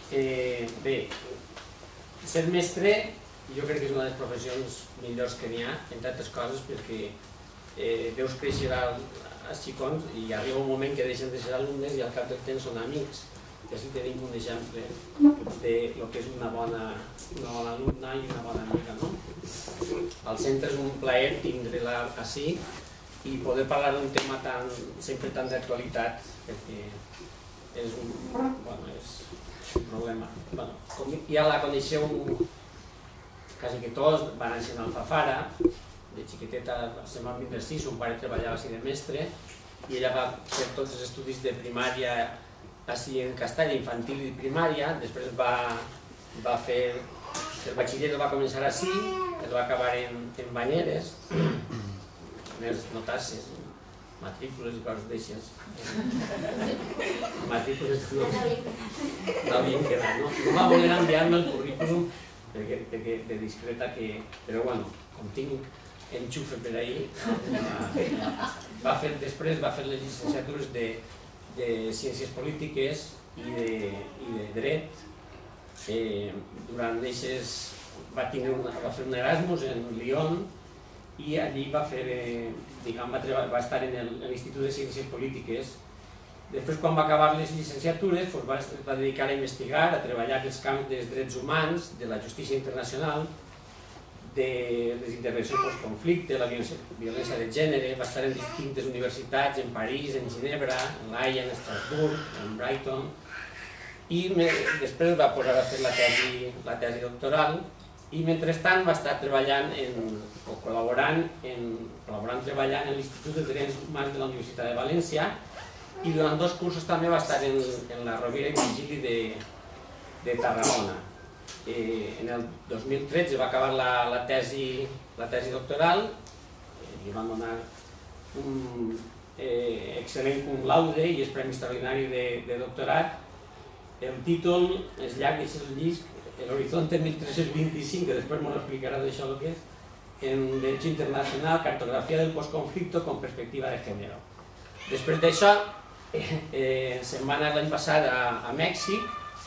Bé, ser mestre jo crec que és una de les professions millors que n'hi ha, entre altres coses perquè veus créixer els xicons i arriba un moment que deixen de ser alumnes i al cap del temps són amics. I així tenim un exemple del que és una bona alumna i una bona amiga. Al centre és un plaer tindre-la així i poder parlar d'un tema sempre tan d'actualitat perquè és un problema. Ja la coneixeu quasi que tots, van néixer en Alfafara, de xiqueteta se'n van vindre així, son pare treballava així de mestre i ella va fer tots els estudis de primària així en Castalla, infantil i primària, després va fer el batxiller, el va començar així, el va acabar en Banyeres, més notasses, matrícules i coses d'aixes. Matrícules no havien quedat, no? No va voler enviar-me el currículum perquè de discreta que... Però bueno, com tinc enxufe per ahir, després va fer les llicenciatures de Ciències Polítiques i de Dret. Durant aquestes va fer un Erasmus en Lyon i allí va estar en l'Institut de Ciències Polítiques. Després, quan va acabar les llicenciatures, es va dedicar a investigar, a treballar els camps dels drets humans, de la justícia internacional, de les intervencions post-conflicte, la violència de gènere. Va estar en distintes universitats, en París, en Ginebra, en l'Haia, en Estrasburg, en Brighton, i després va posar a fer la tesi doctoral i mentrestant va estar treballant o col·laborant treballant en l'Institut de Drets Humans de la Universitat de València i durant 2 cursos també va estar en la Rovira i Virgili de Tarragona. En el 2013 va acabar la tesi doctoral, li van donar un excel·lent cum laude i és premi extraordinari de doctorat. El títol és llarg, és el llisc, el Horizonte 1325, que després m'ho explicarà d'això el que és, en Derecho Internacional, Cartografía del Postconflicto con Perspectiva de Género. Després d'això, se'n va anar l'any passat a Mèxic,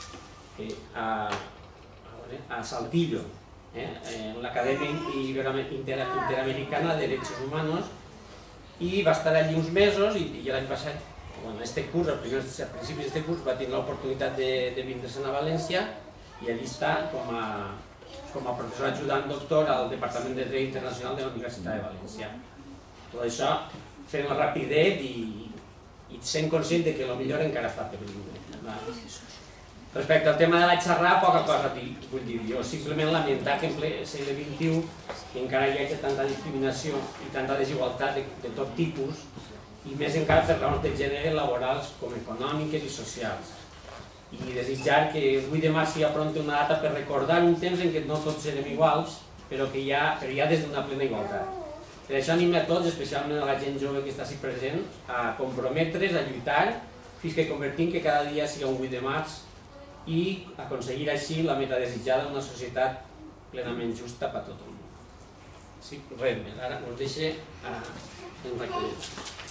a Saltillo, en l'Acadèmia Interamericana de Derechos Humanos, i va estar allí uns mesos i l'any passat, a principis d'aquest curs, va tenir l'oportunitat de vindre-se'n a València i allí està com a professor ajudant doctor al Departament de Dret Internacional de la Universitat de València. Tot això fent-ho rapidet i sent conscient que el millor encara està per vindre. Respecte al tema de la xerrada, poca cosa vull dir jo, simplement lamentar que en ple segle XXI encara hi hagi tanta discriminació i tanta desigualtat de tot tipus i més encara per raons de gènere laborals com econòmiques i socials. I desitjar que el 8 de març sigui pront una data per recordar un temps en què no tots serem iguals, però ja des d'una plena igualtat. Per això animo a tots, especialment a la gent jove que està així present, a comprometre's, a lluitar, fins que convertim que cada dia sigui un 8 de març i aconseguir així la meta desitjada d'una societat plenament justa per a tothom. Sí, res més, ara us deixo en recollit.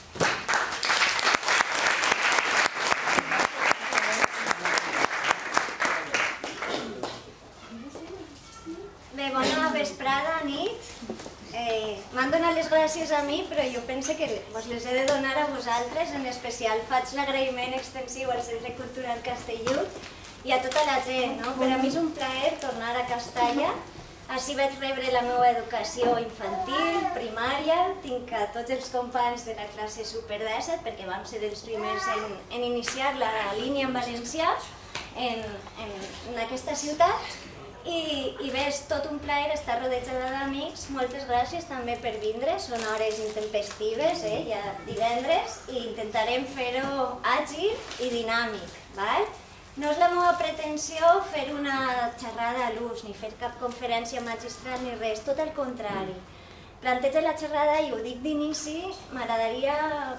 Bé, bona vesprada, nit. M'han donat les gràcies a mi, però jo penso que us les he de donar a vosaltres. En especial faig l'agraïment extensiu al Centre Cultural Castellut i a tota la gent. Per a mi és un plaer tornar a Castalla. Així vaig rebre la meva educació infantil, primària, tinc a tots els companys de la classe Super 17 perquè vam ser els primers en iniciar la línia en valencià en aquesta ciutat. I bé, és tot un plaer estar rodejada d'amics. Moltes gràcies també per vindre, són hores intempestives, ja divendres, i intentarem fer-ho àgil i dinàmic. No és la meva pretensió fer una xerrada a l'ús, ni fer cap conferència magistral ni res, tot el contrari. Plantejo la xerrada i ho dic d'inici, m'agradaria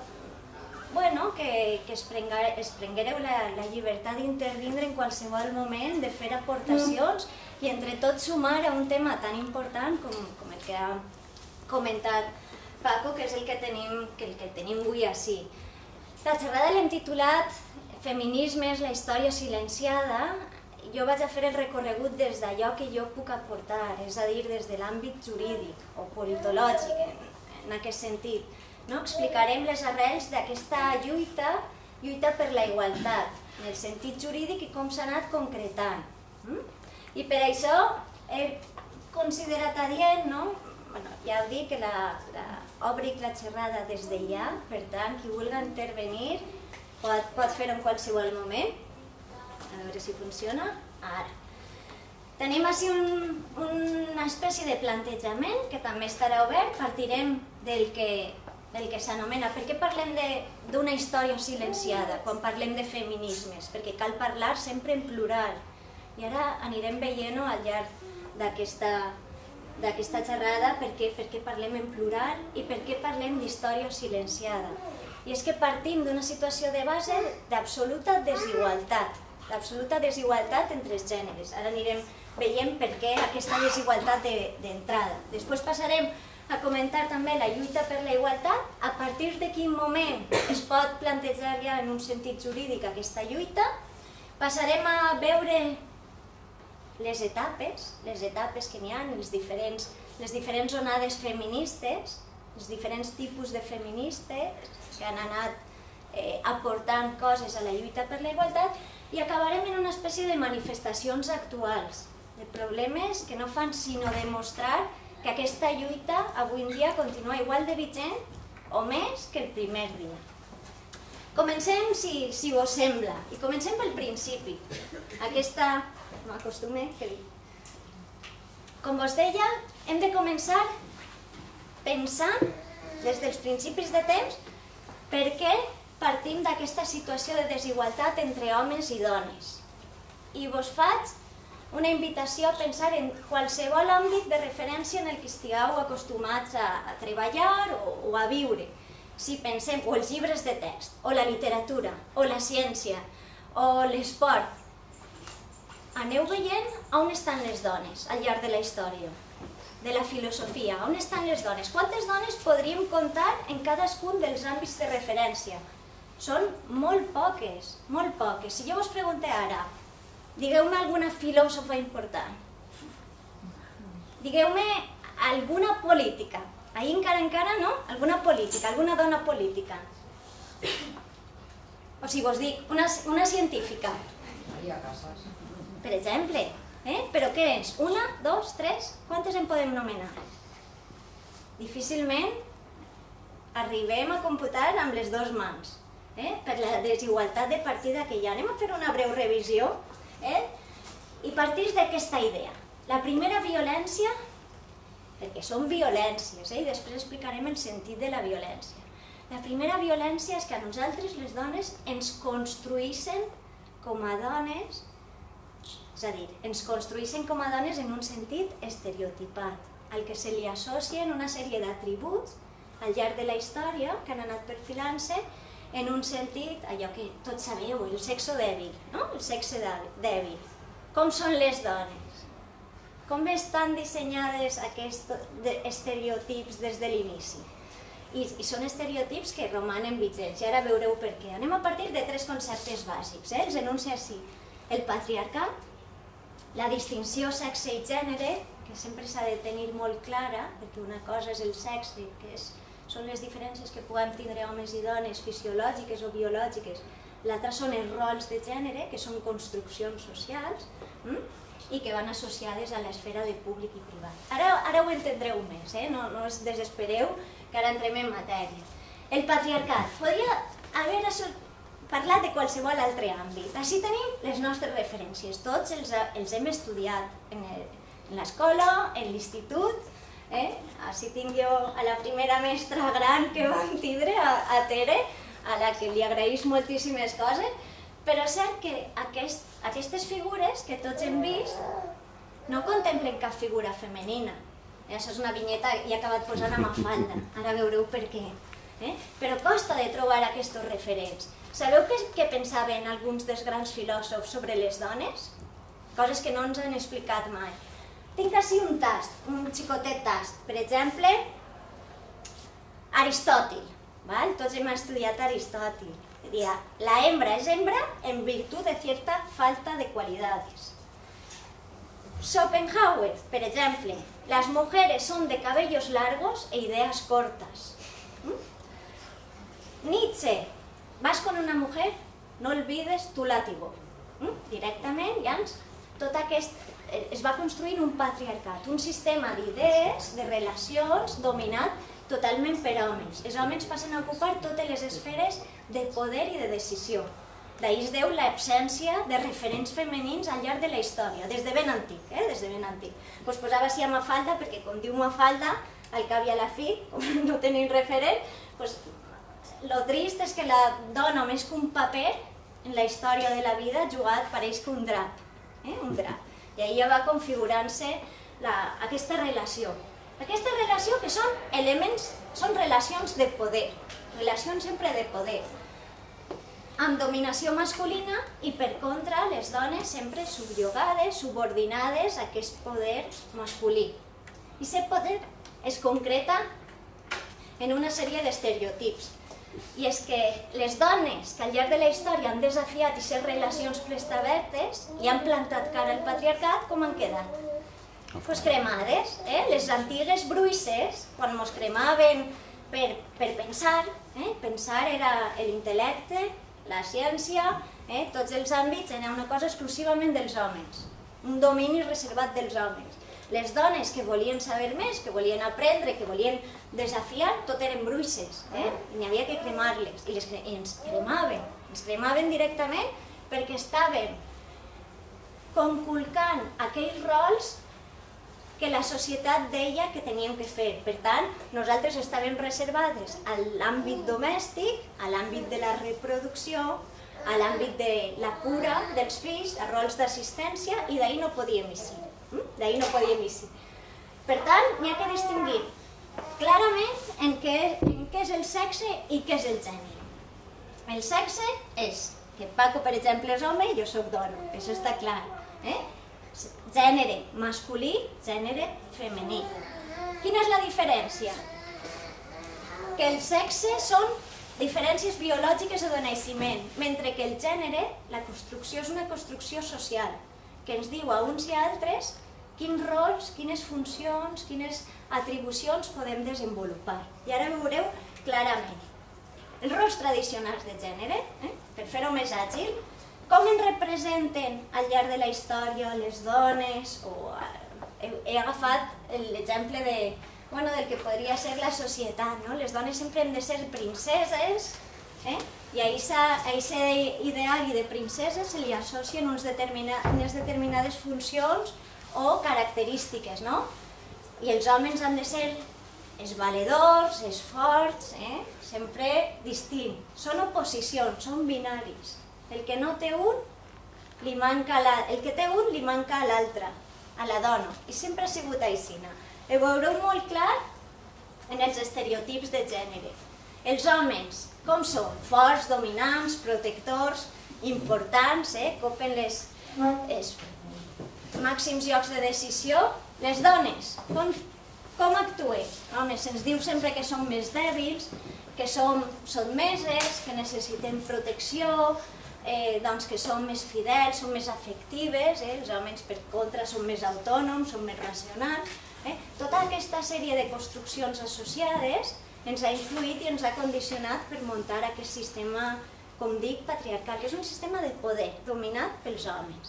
que es prenguéreu la llibertat d'intervindre en qualsevol moment, de fer aportacions i entre tots sumar a un tema tan important com el que ha comentat Paco, que és el que tenim avui ací. La xerrada l'hem titulat Feminismes, la història silenciada, jo vaig a fer el recorregut des d'allò que jo puc aportar, és a dir, des de l'àmbit jurídic o politològic, en aquest sentit. Explicarem les arrels d'aquesta lluita per la igualtat, en el sentit jurídic i com s'ha anat concretant. I per això he considerat adient, ja ho dic, que obric la xerrada des d'allà, per tant, qui vulgui intervenir pot fer-ho en qualsevol moment. A veure si funciona. Ara. Tenim així una espècie de plantejament que també estarà obert. Partirem del que s'anomena. Per què parlem d'una història silenciada quan parlem de feminismes? Perquè cal parlar sempre en plural. I ara anirem veient-ho al llarg d'aquesta xerrada per què parlem en plural i per què parlem d'història silenciada. I és que partim d'una situació de base d'absoluta desigualtat. L'absoluta desigualtat entre els gèneres. Ara anirem veient per què aquesta desigualtat d'entrada. Després passarem a comentar també la lluita per la igualtat, a partir de quin moment es pot plantejar ja en un sentit jurídic aquesta lluita. Passarem a veure les etapes que n'hi ha, les diferents onades feministes, els diferents tipus de feministes que han anat aportant coses a la lluita per la igualtat, i acabarem en una espècie de manifestacions actuals, de problemes que no fan sinó demostrar que aquesta lluita avui en dia continua igual de vigent o més que el primer dia. Comencem, si vos sembla, i comencem pel principi. M'acostume que dic. Com vos deia, hem de començar pensant des dels principis de temps per què partim d'aquesta situació de desigualtat entre homes i dones. I vos faig una invitació a pensar en qualsevol àmbit de referència en el que estigueu acostumats a treballar o a viure. Si pensem, o els llibres de text, o la literatura, o la ciència, o l'esport, aneu veient on estan les dones al llarg de la història, de la filosofia, on estan les dones. Quantes dones podríem comptar en cadascun dels àmbits de referència? Són molt poques, molt poques. Si jo vos pregunto ara, digueu-me alguna filòsofa important. Digueu-me alguna política. Ahir encara no? Alguna política, alguna dona política. O si vos dic, una científica. Maria Casas. Per exemple. Però què és? Una, dos, tres? Quantes en podem nomenar? Difícilment arribem a computar amb les dues mans. Per la desigualtat de partida que hi ha. Anem a fer una breu revisió i partís d'aquesta idea. La primera violència, perquè són violències, i després explicarem el sentit de la violència. La primera violència és que a nosaltres, les dones, ens construïssin com a dones, és a dir, ens construïssin com a dones en un sentit estereotipat, al que se li associen una sèrie d'atributs al llarg de la història que han anat perfilant-se en un sentit, allò que tots sabeu, el sexe dèbil, no? El sexe dèbil. Com són les dones? Com estan dissenyades aquests estereotips des de l'inici? I són estereotips que romanen vigents, i ara veureu per què. Anem a partir de tres conceptes bàsics, els enuncia així. El patriarcat, la distinció sexe i gènere, que sempre s'ha de tenir molt clara, perquè una cosa és el sexe, que són les diferències que puguem tindre homes i dones, fisiològiques o biològiques. L'altra són els rols de gènere, que són construccions socials i que van associades a l'esfera de públic i privat. Ara ho entendreu més, no us desespereu, que ara entrem en matèria. El patriarcat. Podria haver parlat de qualsevol altre àmbit. Així tenim les nostres referències. Tots els hem estudiat en l'escola, en l'institut. Així tinc jo a la primera mestra gran que vam tindre, a Tere, a la que li agraïs moltíssimes coses, però és cert que aquestes figures que tots hem vist no contemplen cap figura femenina. Això és una vinyeta i he acabat posant a Mafalda, ara veureu per què. Però costa de trobar aquests referents. Sabeu què pensaven alguns dels grans filòsofs sobre les dones? Coses que no ens han explicat mai. Tinc així un tast, un xicotet tast. Per exemple, Aristòtil. Tots hem estudiat Aristòtil. Deia, la hembra es hembra en virtud de cierta falta de cualidades. Schopenhauer, per exemple, las mujeres son de cabellos largos e ideas cortas. Nietzsche, vas con una mujer, no olvides tu látigo. Directament, llavors, tot aquest es va construir un patriarcat, un sistema d'idees, de relacions dominat totalment per homes. Els homes passen a ocupar totes les esferes de poder i de decisió. D'ahir es deu l'absència de referents femenins al llarg de la història, des de ben antic, des de ben antic. Pues posava així a Mafalda, perquè com diu Mafalda, al cap i a la fi, com no tenim referent, pues lo trist és que la dona més que un paper en la història de la vida jugat pareix que un drap, un drap. I ahir ja va configurant-se aquesta relació. Aquesta relació que són elements, són relacions de poder, relacions sempre de poder, amb dominació masculina i per contra les dones sempre subjugades, subordinades a aquest poder masculí. I aquest poder es concreta en una sèrie d'estereotips. I és que les dones que al llarg de la història han desafiat aquestes relacions prestabertes i han plantat cara al patriarcat, com han quedat? Pues cremades. Les antigues bruixes, quan ens cremaven per pensar, pensar era l'intel·lecte, la ciència, tots els àmbits eren una cosa exclusivament dels homes, un domini reservat dels homes. Les dones que volien saber més, que volien aprendre, que volien desafiar, tot eren bruixes, i n'hi havia que cremar-les, i ens cremaven directament perquè estaven conculcant aquells rols que la societat deia que teníem que fer. Per tant, nosaltres estàvem reservades a l'àmbit domèstic, a l'àmbit de la reproducció, a l'àmbit de la cura dels fills, a rols d'assistència, i d'ahir no podíem eixir. Per tant, n'hi ha que distingir clarament en què és el sexe i què és el gènere. El sexe és que Paco, per exemple, és home i jo soc dona, això està clar. Gènere masculí, gènere femení. Quina és la diferència? Que el sexe són diferències biològiques o de naixement, mentre que el gènere, la construcció és una construcció social, que ens diu a uns i a altres quins rols, quines funcions, quines atribucions podem desenvolupar. I ara veureu clarament. Els rols tradicionals de gènere, per fer-ho més àgil, com ens representen al llarg de la història les dones? He agafat l'exemple del que podria ser la societat. Les dones sempre hem de ser princeses, i a aquest ideari de princeses se li associen unes determinades funcions o característiques. I els homes han de ser els valedors, els forts, sempre distint. Són oposicions, són binaris. El que no té un, el que té un li manca a l'altre, a la dona. I sempre ha sigut així. Ho veureu molt clar en els estereotips de gènere. Els homes, com són? Forts, dominants, protectors, importants, ocupen els màxims llocs de decisió. Les dones, com actuen? Home, se'ns diu sempre que som més dèbils, que som sotmeses, que necessitem protecció, que som més fidels, som més afectives, els homes per contra són més autònoms, són més racionals. Tota aquesta sèrie de construccions associades ens ha influït i ens ha condicionat per muntar aquest sistema, com dic, patriarcal, que és un sistema de poder dominat pels homes.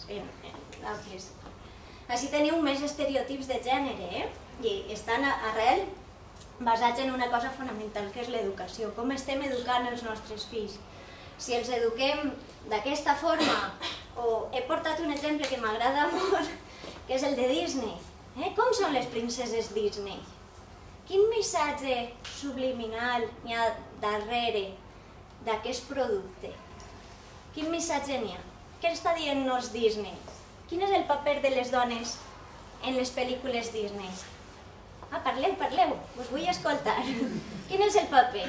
Així teniu més estereotips de gènere, i estan arrel basats en una cosa fonamental, que és l'educació. Com estem educant els nostres fills? Si els eduquem d'aquesta forma, o he portat un exemple que m'agrada molt, que és el de Disney. Com són les princeses Disney? Quin missatge subliminal hi ha darrere d'aquest producte? Quin missatge n'hi ha? Què està dient-nos Disney? Quin és el paper de les dones en les pel·lícules Disney? Parleu, us vull escoltar. Quin és el paper?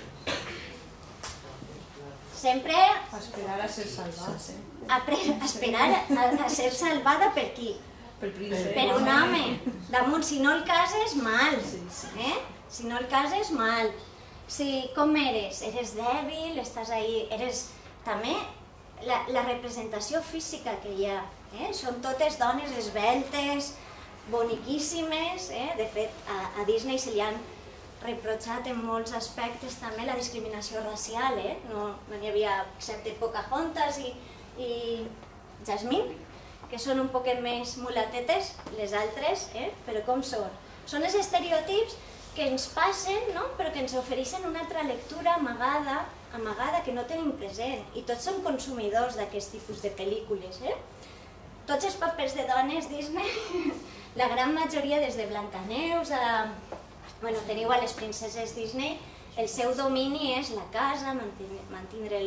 Sempre... Esperar a ser salvada. Esperar a ser salvada per qui? Per un home. Damunt, si no el cases, mal. Si no el cases, mal. Si com eres? Eres dèbil, estàs ahí... També la representació física que hi ha. Són totes dones esveltes, boniquíssimes. De fet, a Disney se li han reprotxat en molts aspectes també la discriminació racial. No n'hi havia, excepte Pocahontas i Jasmine, que són un poquet més mulatetes, les altres, però com són? Són els estereotips que ens passen, però que ens ofereixen una altra lectura amagada que no tenim present. I tots som consumidors d'aquest tipus de pel·lícules. Tots els papers de dones Disney, la gran majoria, des de Blancaneus a... teniu a les princeses Disney, el seu domini és la casa, mantenir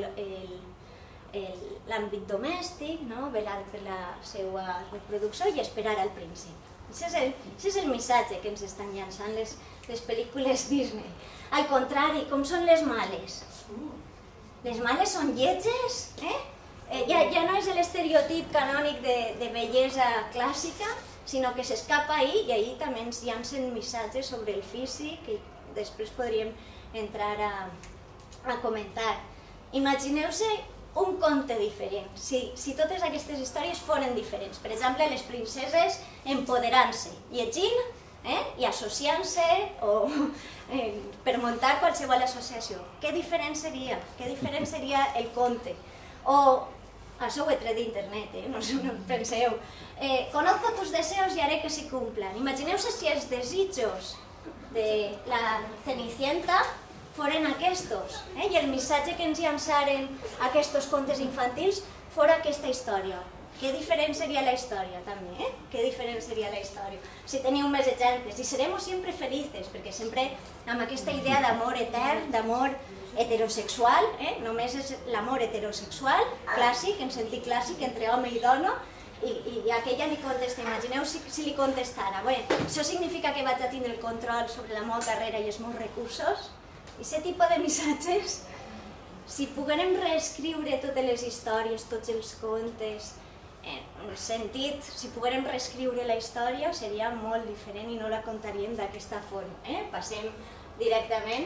l'àmbit domèstic, velar per la seva reproducció i esperar al príncep. Aquest és el missatge que ens estan llançant les pel·lícules Disney. Al contrari, com són les males? Les males són lletges, ja no és l'estereotip canònic de bellesa clàssica, sinó que s'escapa ahir i ahir també ens llancen missatges sobre el físic i després podríem entrar a comentar. Imagineu-se un conte diferent, si totes aquestes històries foren diferents. Per exemple, les princeses empoderant-se, llegint i associant-se o per muntar qualsevol associació. Què diferent seria? Què diferent seria el conte? O, això ho he tret d'internet, no penseu, conozco tus deseos y haré que se cumplan. Imagineu-se si els desitjos de la Cenicienta foren aquests, i el missatge que ens llançaren aquests contes infantils fora aquesta història. Què diferent seria la història, també, Què diferent seria la història? Si teniu més exemples, i seremos siempre felices, perquè sempre amb aquesta idea d'amor etern, d'amor heterosexual, només és l'amor heterosexual, clàssic, en sentit clàssic, entre home i dona, i aquella li contesta, imagineu si li contestara, això significa que vaig a tindre el control sobre la meva carrera i els meus recursos? I aquest tipus de missatges, si poguérem reescriure totes les històries, tots els contes, en sentit, si poguérem reescriure la història seria molt diferent i no la contaríem d'aquesta forma. Passem directament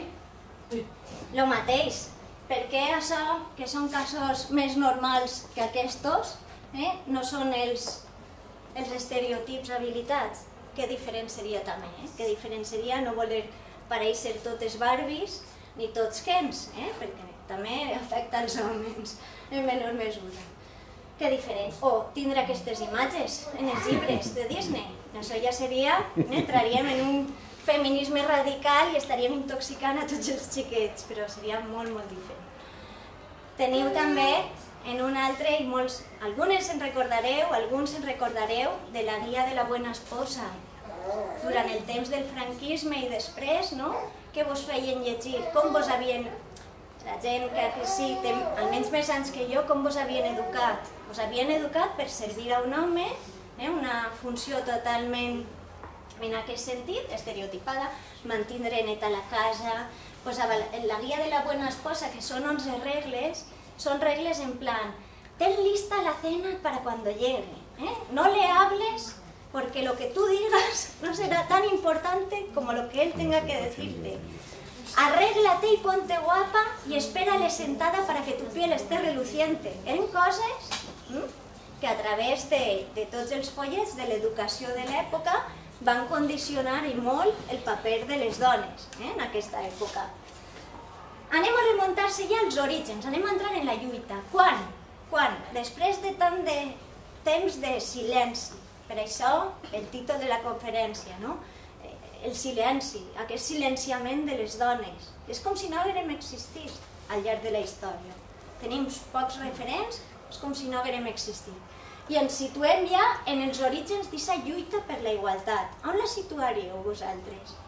el mateix. Per què això, que són casos més normals que aquests, no són els estereotips habilitats? Què diferent seria també? Què diferent seria no voler parèixer totes Barbies ni tots Kens, perquè també afecta els homes en menor mesura. Què diferent? O tindre aquestes imatges en els llibres de Disney. Això ja seria, entraríem en un feminisme radical i estaríem intoxicant a tots els xiquets, però seria molt, molt diferent. Teniu també en un altre, i molts, alguns se'n recordareu de la guia de la buena esposa, durant el temps del franquisme i després, què vos feien llegir, com vos havien, la gent que sí, té almenys més anys que jo, com vos havien educat? Vos havien educat per servir a un home, una funció totalment, en aquest sentit, estereotipada, mantenir neta la casa, la guia de la buena esposa, que són 11 regles, són regles en plan, ten lista la cena para cuando llegue, no le hables porque lo que tú digas no será tan importante como lo que él tenga que decirte. Arréglate y ponte guapa y espérale sentada para que tu piel esté reluciente. Eren coses que a través de tots els follets de l'educació de l'època van condicionar i molt el paper de les dones en aquesta època. Anem a remuntar-se ja als orígens, anem a entrar en la lluita. Quan? Després de tant de temps de silenci. Per això el títol de la conferència, el silenci, aquest silenciament de les dones. És com si no haguérem existit al llarg de la història. Tenim pocs referents, és com si no haguérem existit. I ens situem ja en els orígens d'aquesta lluita per la igualtat. On la situaríeu vosaltres?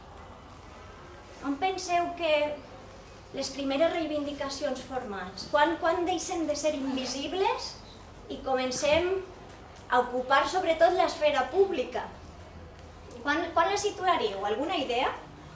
On penseu que les primeres reivindicacions formals, quan deixen de ser invisibles i comencem a ocupar sobretot l'esfera pública? Quan la situaríeu? Alguna idea?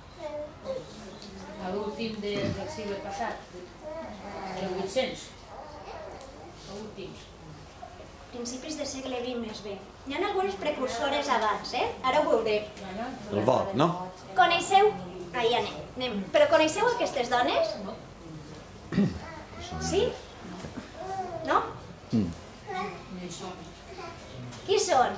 A l'últim del segle passat, el 800. A últims. Principis de segle XX més bé. Hi ha algunes precursores abans, ara ho veurem. El vot, no? Coneixeu? Ahí anem. Però coneixeu aquestes dones? Sí? No? Qui són?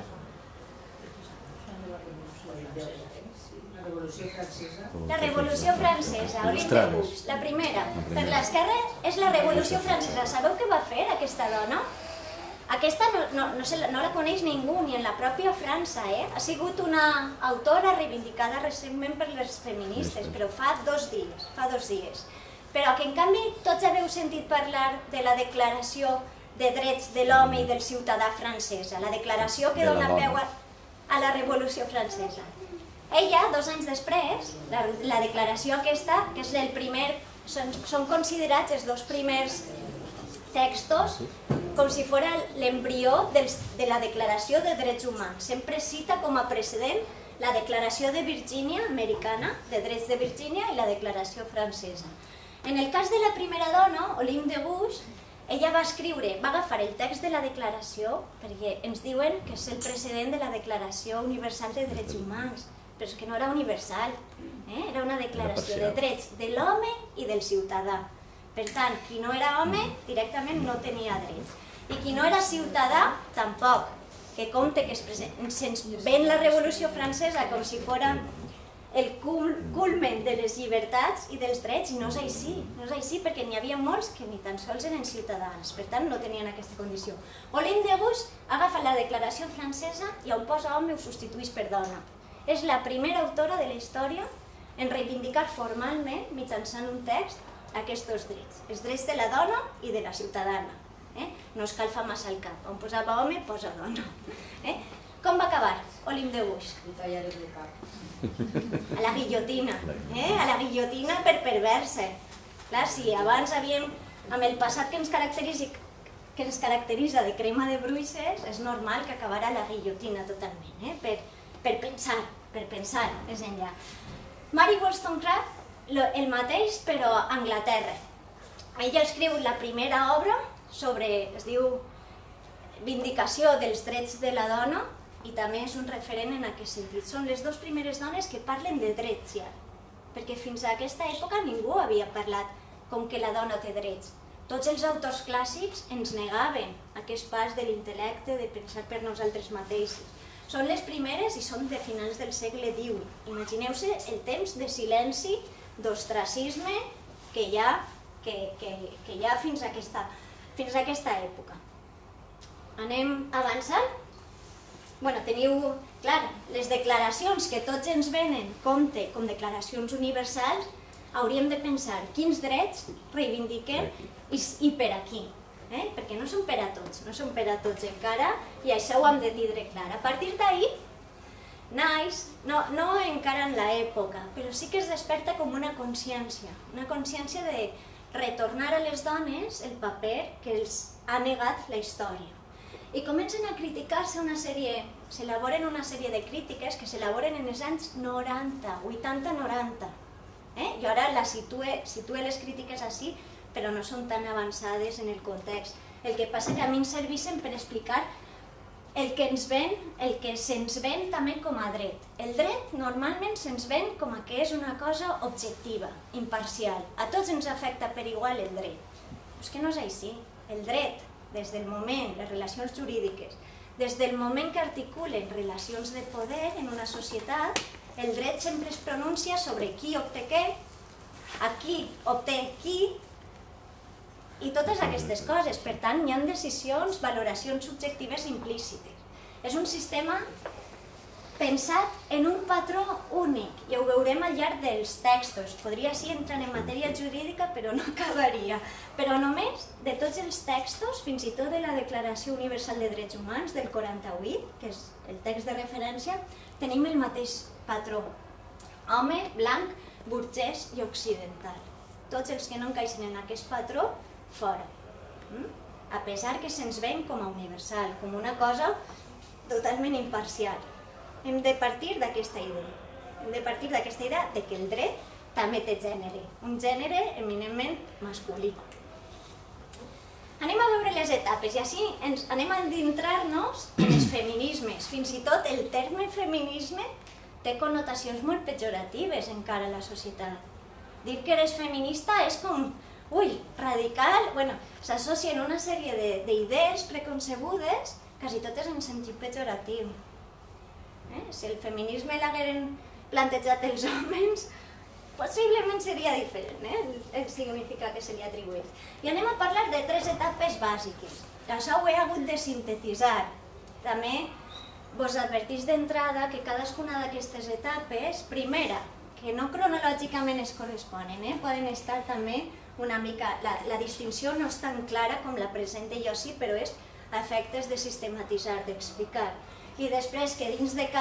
La Revolució Francesa. La Revolució Francesa, Olympe de Gouges, la primera. Per l'esquerra és la Revolució Francesa. Sabeu què va fer aquesta dona? Aquesta no la coneix ningú, ni en la pròpia França. Ha sigut una autora reivindicada recentment per les feministes, però fa 2 dies. Però que en canvi tots haveu sentit parlar de la Declaració de Drets de l'Home i del Ciutadà francesa, la declaració que dona peu a la Revolució Francesa. Ella, 2 anys després, la declaració aquesta, que és el primer, són considerats els 2 primers textos com si fos l'embrió de la Declaració de Drets Humans. Sempre cita com a precedent la Declaració de Virgínia, americana, de Drets de Virgínia, i la Declaració francesa. En el cas de la primera dona, Olympe de Gouges, ella va agafar el text de la declaració, perquè ens diuen que és el precedent de la Declaració Universal de Drets Humans, però és que no era universal, era una declaració de drets de l'home i del ciutadà. Per tant, qui no era home directament no tenia drets. I qui no era ciutadà, tampoc. Que compte que se'ns ven la Revolució Francesa com si fos el culmen de les llibertats i dels drets, i no és així. No és així perquè n'hi havia molts que ni tan sols eren ciutadans, per tant no tenien aquesta condició. Olympe de Gouges agafa la Declaració Francesa i on posa home ho substitueix per dona. És la primera autora de la història en reivindicar formalment, mitjançant un text, aquests drets. Els drets de la dona i de la ciutadana. No escalfa massa el cap. On posava home, posa dona. Com va acabar Olympe de Gouges? A la guillotina. A la guillotina per perversa. Clar, si abans havíem, amb el passat que ens caracteritza de crema de bruixes, és normal que acabara a la guillotina totalment, per pensar més enllà. Mary Wollstonecraft, el mateix però a Anglaterra. Ella escriu la primera obra sobre, es diu Vindicació dels drets de la dona, i també és un referent en aquest sentit. Són les 2 primeres dones que parlen de drets ja, perquè fins a aquesta època ningú havia parlat com que la dona té drets. Tots els autors clàssics ens negaven aquest pas de l'intel·lecte, de pensar per nosaltres mateixos. Són les primeres i són de finals del segle XVIII. Imagineu-se el temps de silenci, d'ostracisme que hi ha fins a aquesta època. Anem avançant? Teniu, clar, les declaracions que tots ens venen compte com declaracions universals, hauríem de pensar quins drets reivindiquen i per a qui. Perquè no són per a tots encara, i això ho hem de tindre clar. A partir d'ahir, naix, no encara en l'època, però sí que es desperta com una consciència de retornar a les dones el paper que els ha negat la història. I comencen a criticar-se s'elaboren una sèrie de crítiques que s'elaboren en els anys 90, 80-90. Jo ara situe les crítiques així, però no són tan avançades en el context. El que passa que a mi em serveixen per explicar el que se'ns ven també com a dret. El dret normalment se'ns ven com que és una cosa objectiva, imparcial. A tots ens afecta per igual el dret. Però és que no és així. El dret, des del moment, les relacions jurídiques, des del moment que articulen relacions de poder en una societat, el dret sempre es pronuncia sobre qui obté què, a qui obté qui, i totes aquestes coses. Per tant, hi ha decisions, valoracions subjectives implícites. És un sistema pensat en un patró únic, i ho veurem al llarg dels textos. Podria així entrar en matèria jurídica, però no acabaria. Però només de tots els textos, fins i tot de la Declaració Universal de Drets Humans del 48, que és el text de referència, tenim el mateix patró. Home, blanc, burgès i occidental. Tots els que no encaixen en aquest patró, fora. A pesar que se'ns ven com a universal, com una cosa totalment imparcial. Hem de partir d'aquesta idea. Hem de partir d'aquesta idea que el dret també té gènere. Un gènere eminentment masculí. Anem a veure les etapes i així anem a adentrar-nos en els feminismes. Fins i tot el terme feminisme té connotacions molt pejoratives encara a la societat. Dir que eres feminista és com radical, s'associen una sèrie d'idees preconcebudes, quasi totes en sentit pejoratiu. Si el feminisme l'hagueren plantejat els homes, possiblement seria diferent, el significat que se li atribueix. I anem a parlar de 3 etapes bàsiques. Això ho he hagut de sintetitzar. També vos advertís d'entrada que cadascuna d'aquestes etapes, primera, que no cronològicament es corresponen, poden estar també una mica... La distinció no és tan clara com la presente jo sí, però és a efectes de sistematitzar, d'explicar. I després que dins de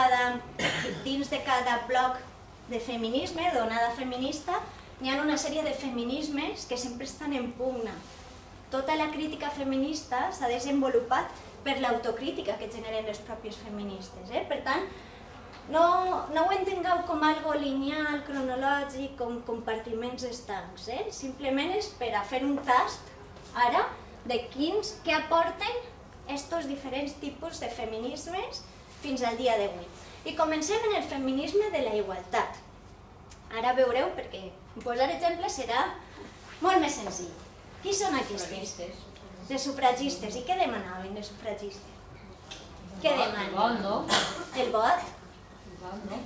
cada bloc de feminisme, d'onada feminista, hi ha una sèrie de feminismes que sempre estan en pugna. Tota la crítica feminista s'ha desenvolupat per l'autocrítica que generen les pròpies feministes. Per tant, no ho entengueu com algo lineal, cronològic, com compartiments estancs. Simplement és per a fer un tast, ara, de què aporten aquests diferents tipus de feminismes fins al dia d'avui. I comencem en el feminisme de la igualtat. Ara veureu, perquè posar exemples serà molt més senzill. Qui són aquestes? Les sufragistes. I què demanaven les sufragistes? Què demanen? El vot, no? El vot? El vot, no?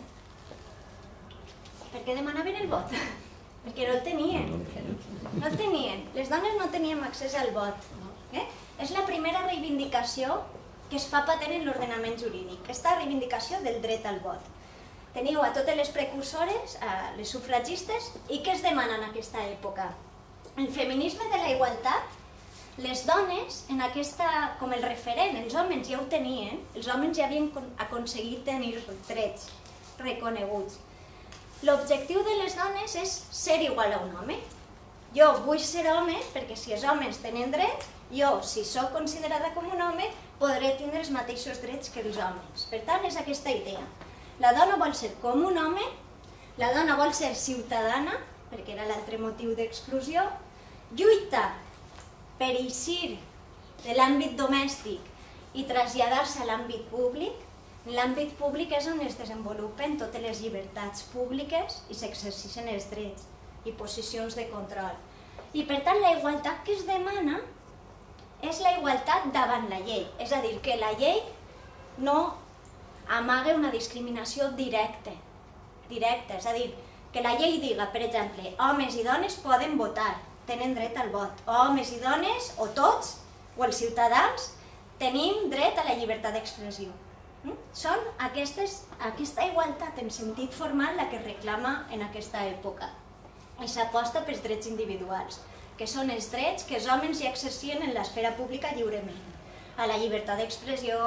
Per què demanaven el vot? Perquè no el tenien. No el tenien. Les dones no teníem accés al vot. És la primera reivindicació que es fa patent en l'ordenament jurídic. Aquesta reivindicació del dret al vot. Teniu a totes les precursores, a les sufragistes, i què es demana en aquesta època? El feminisme de la igualtat, les dones, en aquesta, com el referent, els homes ja ho tenien, els homes ja havien aconseguit tenir drets reconeguts. L'objectiu de les dones és ser igual a un home. Jo vull ser home perquè si els homes tenen drets, jo, si sóc considerada com un home, podré tindre els mateixos drets que els homes. Per tant, és aquesta idea. La dona vol ser com un home, la dona vol ser ciutadana, perquè era l'altre motiu d'exclusió, lluita per eixir de l'àmbit domèstic i traslladar-se a l'àmbit públic. L'àmbit públic és on es desenvolupen totes les llibertats públiques i s'exerceixen els drets i posicions de control. I per tant, la igualtat que es demana és la igualtat davant la llei. És a dir, que la llei no amaga una discriminació directa. És a dir, que la llei diga, per exemple, homes i dones poden votar, tenen dret al vot. O homes i dones, o tots, o els ciutadans, tenim dret a la llibertat d'expressió. Són aquesta igualtat en sentit formal la que reclama en aquesta època. I s'aposta pels drets individuals, que són els drets que els homes ja exercien en l'esfera pública lliurement. A la llibertat d'expressió,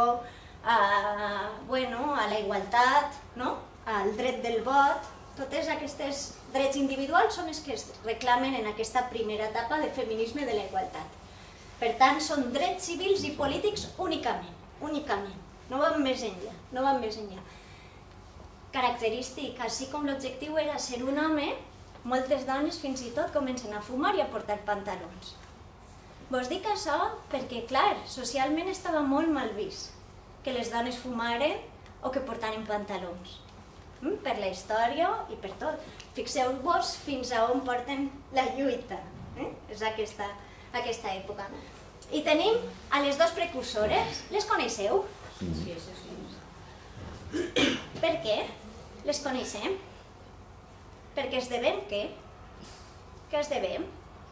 a la igualtat, al dret del vot, tots aquests drets individuals són els que es reclamen en aquesta primera etapa de feminisme de la igualtat. Per tant, són drets civils i polítics únicament. No van més enllà. Característic, així com l'objectiu era ser un home, moltes dones fins i tot comencen a fumar i a portar pantalons. Vos dic això perquè, clar, socialment estava molt mal vist que les dones fumaren o que portaren pantalons. Per la història i per tot. Fixeu-vos fins a on porten la lluita. És aquesta època. I tenim a les dues precursores. Les coneixeu? Sí. Per què les coneixem? Perquè esdevem què? Què esdevem?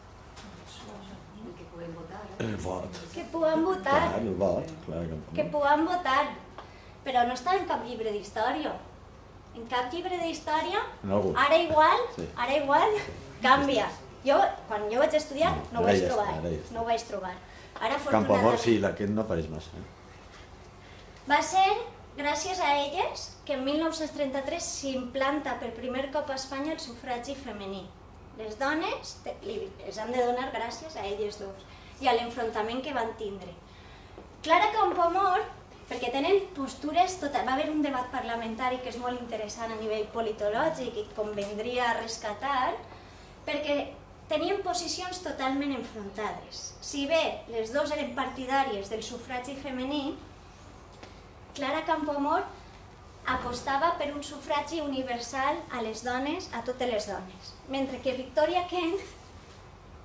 El vot. Que puguem votar. El vot, clar. Que puguem votar. Però no està en cap llibre d'història. En cap llibre d'història, ara igual, canvia. Quan jo vaig estudiar no ho vaig trobar. Campoamor sí, aquest no apareix massa. Va ser gràcies a elles que en 1933 s'implanta per primer cop a Espanya el sufragi femení. Les dones les han de donar gràcies a elles dos i a l'enfrontament que van tindre. Clara Campoamor, perquè tenen postures, va haver un debat parlamentari que és molt interessant a nivell politològic i convendria rescatar, perquè tenien posicions totalment enfrontades. Si bé les dues eren partidàries del sufragi femení, Clara Campoamor apostava per un sufragi universal a les dones, a totes les dones, mentre que Victoria Kent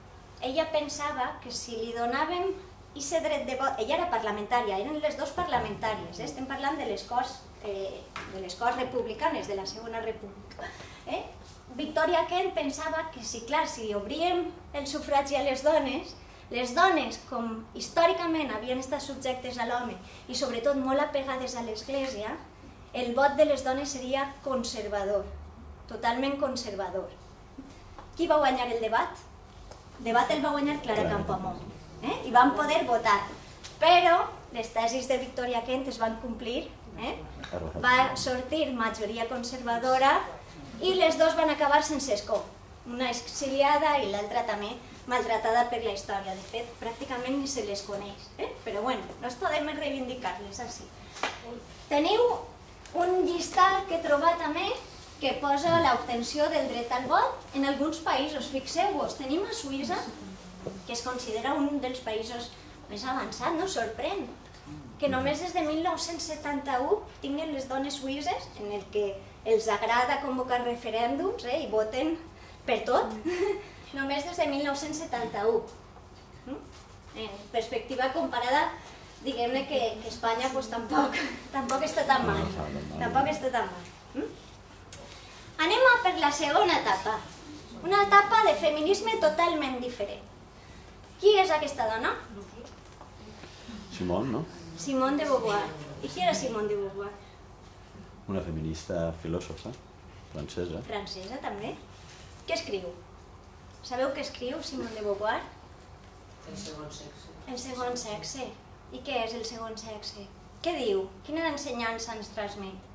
ella pensava que si li donàvem aquest dret de vot, ella era parlamentària, eren les dues parlamentàries, estem parlant de les Corts Republicanes, de la Segona República. Victoria Kent pensava que si obríem el sufragi a les dones, com històricament havien estat subjectes a l'home i sobretot molt apegades a l'Església, el vot de les dones seria conservador, totalment conservador. Qui va guanyar el debat? El debat el va guanyar Clara Campoamor i van poder votar, però les tesis de Victoria Kent es van complir, va sortir majoria conservadora i les dues van acabar sense escó, una exiliada i l'altra també maltratada per la història. De fet, pràcticament ni se les coneix, però bueno, no es podem reivindicar-les així. Teniu un llistat que he trobat també que posa l'obtenció del dret al vot en alguns països. Fixeu-vos, tenim a Suïssa, que es considera un dels països més avançats, no sorprèn, que només des de 1971 tinguen les dones suïsses en el que els agrada convocar referèndums i voten per tot, només des de 1971. En perspectiva comparada, diguem-ne que Espanya tampoc està tan mal. Tampoc està tan mal. Anem per la segona etapa, una etapa de feminisme totalment diferent. Qui és aquesta dona? Simone, no? Simone de Beauvoir. I qui era Simone de Beauvoir? Una feminista filòsofa, francesa. Francesa, també. Què escriu? Sabeu què escriu Simone de Beauvoir? El segon sexe. El segon sexe. I què és el segon sexe? Què diu? Quina ensenyança ens transmet?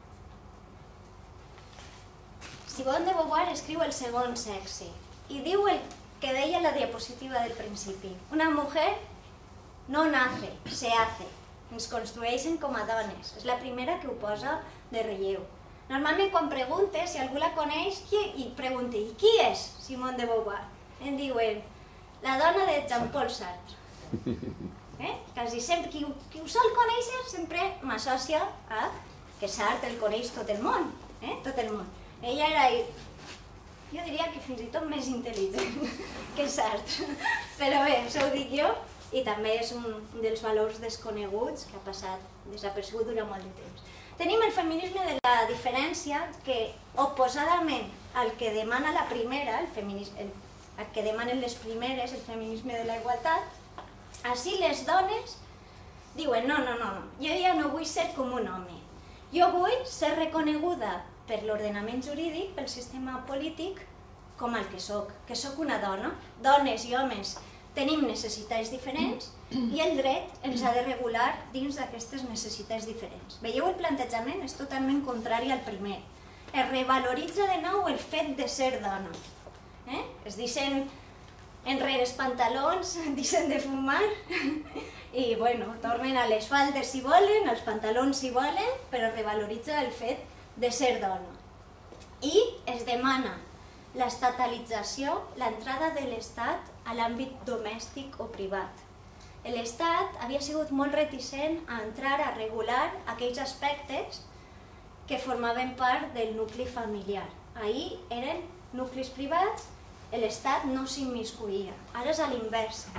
Simone de Beauvoir escriu el segon sexe i diu el que deia la diapositiva del principi. Una mujer no nace, se hace. Ens construeixen com a dones. És la primera que ho posa de relleu. Normalment quan pregunte, si algú la coneix, i pregunte, i qui és Simone de Beauvoir? Em diuen, la dona de Jean-Paul Sartre. Quasi sempre, qui ho sol conèixer sempre m'associa a que Sartre el coneix tot el món. Tot el món. Ella era, jo diria que fins i tot més intel·ligent que Sartre. Però bé, això ho dic jo, i també és un dels valors desconeguts que ha passat desapercebut durant molt de temps. Tenim el feminisme de la diferència que, oposadament al que demana la primera, el que demanen les primeres, el feminisme de la igualtat, així les dones diuen no, jo ja no vull ser com un home. Jo vull ser reconeguda per l'ordenament jurídic, pel sistema polític, com el que soc una dona. Dones i homes tenim necessitats diferents i el dret ens ha de regular dins d'aquestes necessitats diferents. Veieu, el plantejament és totalment contrari al primer. Es revaloritza de nou el fet de ser dona. Es deixen enrere els pantalons, deixen de fumar i, bueno, tornen a les faldes si volen, als pantalons si volen, però revaloritza el fet de ser dona. I es demana l'estatalització, l'entrada de l'Estat a l'àmbit domèstic o privat. L'Estat havia sigut molt reticent a entrar a regular aquells aspectes que formaven part del nucli familiar. Ahir eren nuclis privats, l'Estat no s'immiscuïa. Ara és a l'inversa.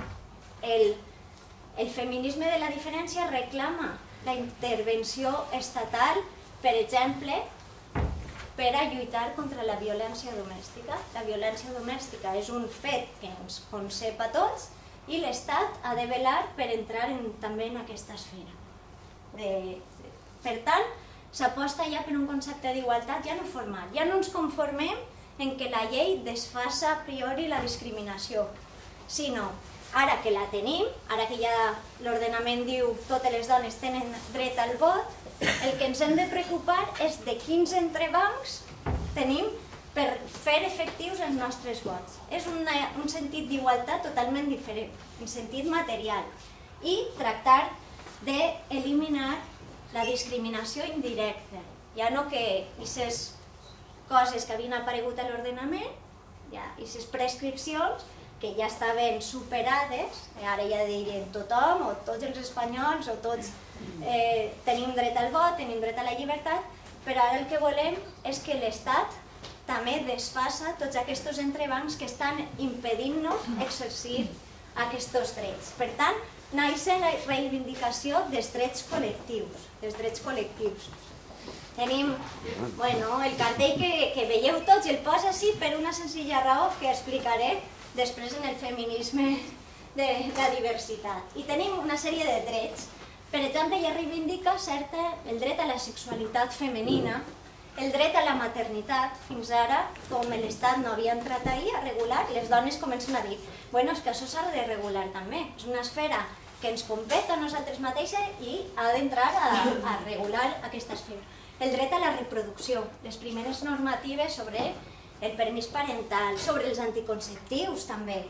El feminisme de la diferència reclama la intervenció estatal, per exemple, per a lluitar contra la violència domèstica. La violència domèstica és un fet que ens concep a tots i l'Estat ha de velar per entrar també en aquesta esfera. Per tant, s'aposta ja per un concepte d'igualtat ja no formal. Ja no ens conformem en què la llei desfassa a priori la discriminació, sinó ara que la tenim, ara que ja l'ordenament diu que totes les dones tenen dret al vot, el que ens hem de preocupar és de quins entrebancs tenim per fer efectius els nostres vots. És un sentit d'igualtat totalment diferent, un sentit material, i tractar d'eliminar la discriminació indirecta. Ja no que aquestes coses que havien aparegut a l'ordenament, aquestes prescripcions, que ja estaven superades, ara ja dirien tothom, o tots els espanyols, o tots tenim dret al vot, tenim dret a la llibertat, però ara el que volem és que l'Estat també desfasa tots aquests entrebancs que estan impedint-nos exercir aquests drets. Per tant, naix la reivindicació dels drets col·lectius. Tenim el cartell que veieu tots i el posa així per una senzilla raó que explicaré després en el feminisme de la diversitat. I tenim una sèrie de drets. Per exemple, ja reivindica el dret a la sexualitat femenina, el dret a la maternitat. Fins ara, com l'Estat no havia entrat ahir a regular, les dones comencen a dir és que això s'ha de regular també. És una esfera que ens competa a nosaltres mateixes i ha d'entrar a regular aquesta esfera. El dret a la reproducció, les primeres normatives sobre el permís parental, sobre els anticonceptius també,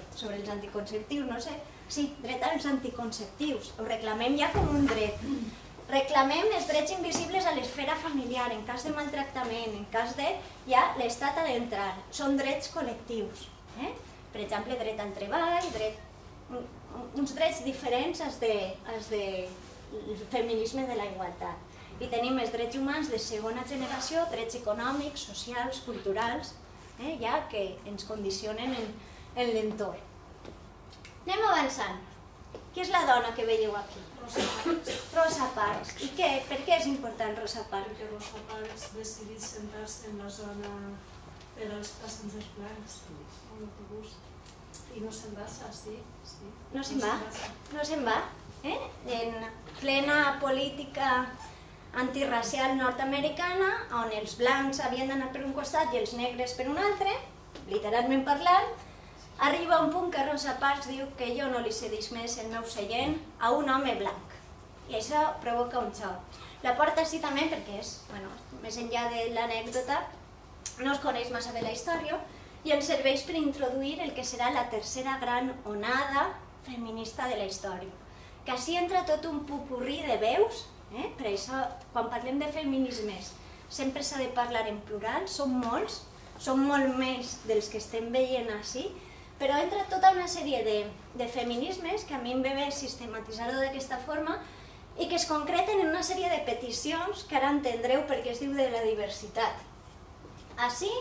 dret als anticonceptius, ho reclamem ja com un dret. Reclamem els drets invisibles a l'esfera familiar, en cas de maltractament, en cas de ja l'Estat ha d'entrar, són drets col·lectius. Per exemple, dret al treball, uns drets diferents als del feminisme de la igualtat. I tenim els drets humans de segona generació, drets econòmics, socials, culturals, ja que ens condicionen en l'entorn. Anem avançant. Qui és la dona que veieu aquí? Rosa Parks. I per què és important Rosa Parks? Perquè Rosa Parks decidit sentar-se en la zona per als passatgers blancs, a l'autobús. I no se'n va, sí. No se'n va? No se'n va? En plena política antirracial nord-americana, on els blancs havien d'anar per un costat i els negres per un altre, literalment parlant, arriba un punt que Rosa Parks diu que jo no li cedís més el meu seient a un home blanc. I això provoca un xoc. La porta així també perquè és, més enllà de l'anècdota, no es coneix massa de la història i ens serveix per introduir el que serà la tercera gran onada feminista de la història. Que així entra tot un popurrí de veus. Per això, quan parlem de feminismes, sempre s'ha de parlar en plural, són molts, són molt més dels que estem veient així, però entra tota una sèrie de feminismes que a mi em ve bé sistematitzar-ho d'aquesta forma i que es concreten en una sèrie de peticions que ara entendreu perquè es diu de la diversitat. Així,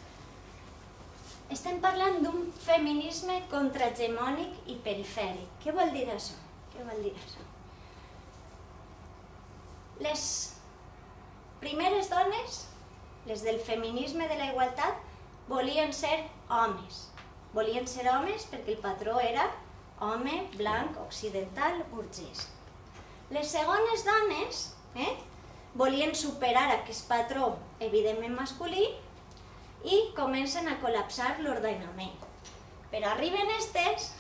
estem parlant d'un feminisme contrahegemònic i perifèric. Què vol dir això? Les primeres dones, les del feminisme de la igualtat, volien ser homes. Volien ser homes perquè el patró era home, blanc, occidental, burgès. Les segones dones volien superar aquest patró evidentment masculí i comencen a col·lapsar l'ordenament. Però arriben estes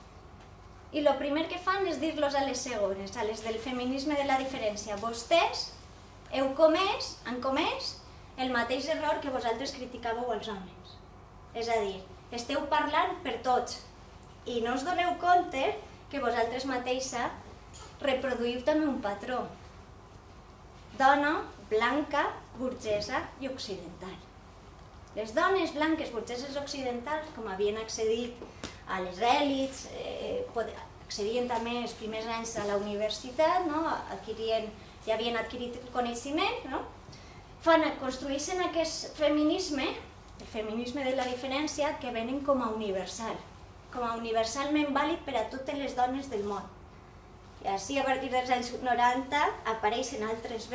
i el primer que fan és dir-los a les segones, a les del feminisme de la diferència. Vostès han comès el mateix error que vosaltres criticàveu als homes. És a dir, esteu parlant per tots i no us doneu compte que vosaltres mateixa reproduïu també un patró. Dona, blanca, burgesa i occidental. Les dones blanques, burgeses occidentals, com havien accedit a les èlits, accedien també els primers anys a la universitat, ja havien adquirit coneixement, construeixen aquest feminisme, el feminisme de la diferència, que venen com a universal, com a universalment vàlid per a totes les dones del món. I així, a partir dels anys 90, apareixen altres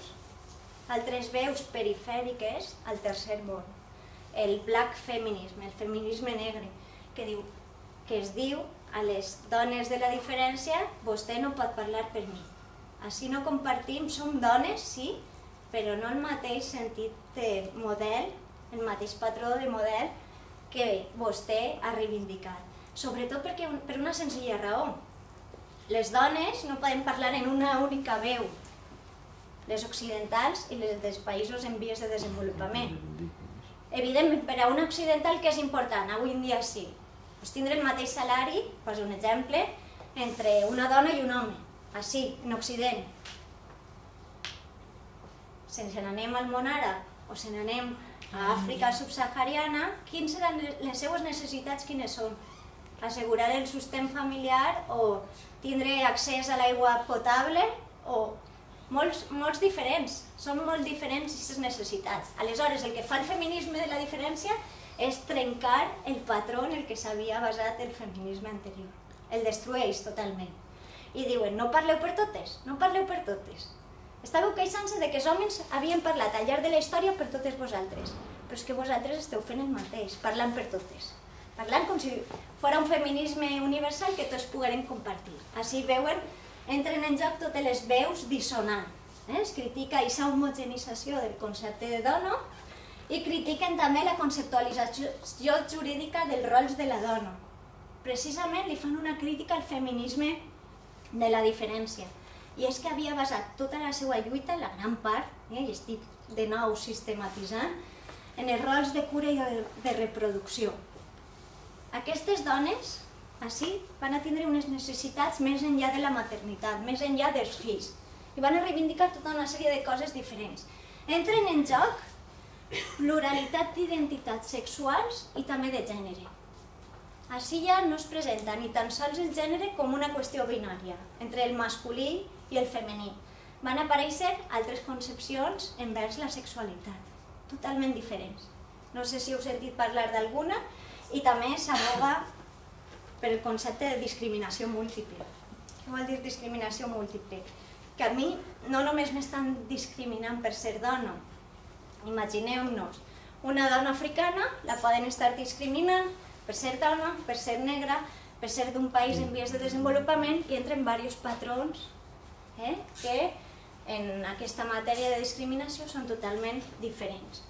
veus perifèriques al tercer món. El black feminism, el feminisme negre, que es diu a les dones de la diferència, vostè no pot parlar per mi. Així no compartim, som dones, sí, però no el mateix sentit de model, el mateix patró de model que vostè ha reivindicat. Sobretot per una senzilla raó. Les dones no podem parlar en una única veu, les occidentals i les dels països en vies de desenvolupament. Evidentment, per a un occidental què és important? Avui en dia sí. Tindre el mateix salari, poso un exemple, entre una dona i un home, així, en Occident. Si ens n'anem al món àrab o si n'anem a Àfrica subsahariana, quines seran les seues necessitats? Quines són? Assegurar el sostén familiar o tindre accés a l'aigua potable o molts diferents, són molt diferents aquestes necessitats. Aleshores, el que fa el feminisme de la diferència és trencar el patró en el que s'havia basat el feminisme anterior. El destrueix totalment. I diuen, no parleu per totes, no parleu per totes. Estàveu queixant-se de que els homes havien parlat al llarg de la història per totes vosaltres, però és que vosaltres esteu fent el mateix, parlant per totes. Parlant com si fos un feminisme universal que tots poguérem compartir. Així veuen, entren en joc totes les veus dissonants. Es critica aquesta homogenització del concepte de dona i critiquen també la conceptualització jurídica dels rols de la dona. Precisament li fan una crítica al feminisme de la diferència. I és que havia basat tota la seva lluita, la gran part, i estic de nou sistematitzant, en els rols de cura i de reproducció. Aquestes dones, així, van a tindre unes necessitats més enllà de la maternitat, més enllà dels fills, i van a reivindicar tota una sèrie de coses diferents. Entren en joc pluralitat d'identitats sexuals i també de gènere. Així ja no es presenta ni tan sols el gènere com una qüestió binària, entre el masculí i el femení. Van aparèixer altres concepcions envers la sexualitat, totalment diferents. No sé si heu sentit parlar d'alguna, i també s'aboga per el concepte de discriminació múltiple. Què vol dir discriminació múltiple? Que a mi no només m'estan discriminant per ser dona. Imagineu-nos, una dona africana la poden estar discriminant per ser dona, per ser negra, per ser d'un país en vies de desenvolupament, i entren diversos patrons que en aquesta matèria de discriminació són totalment diferents.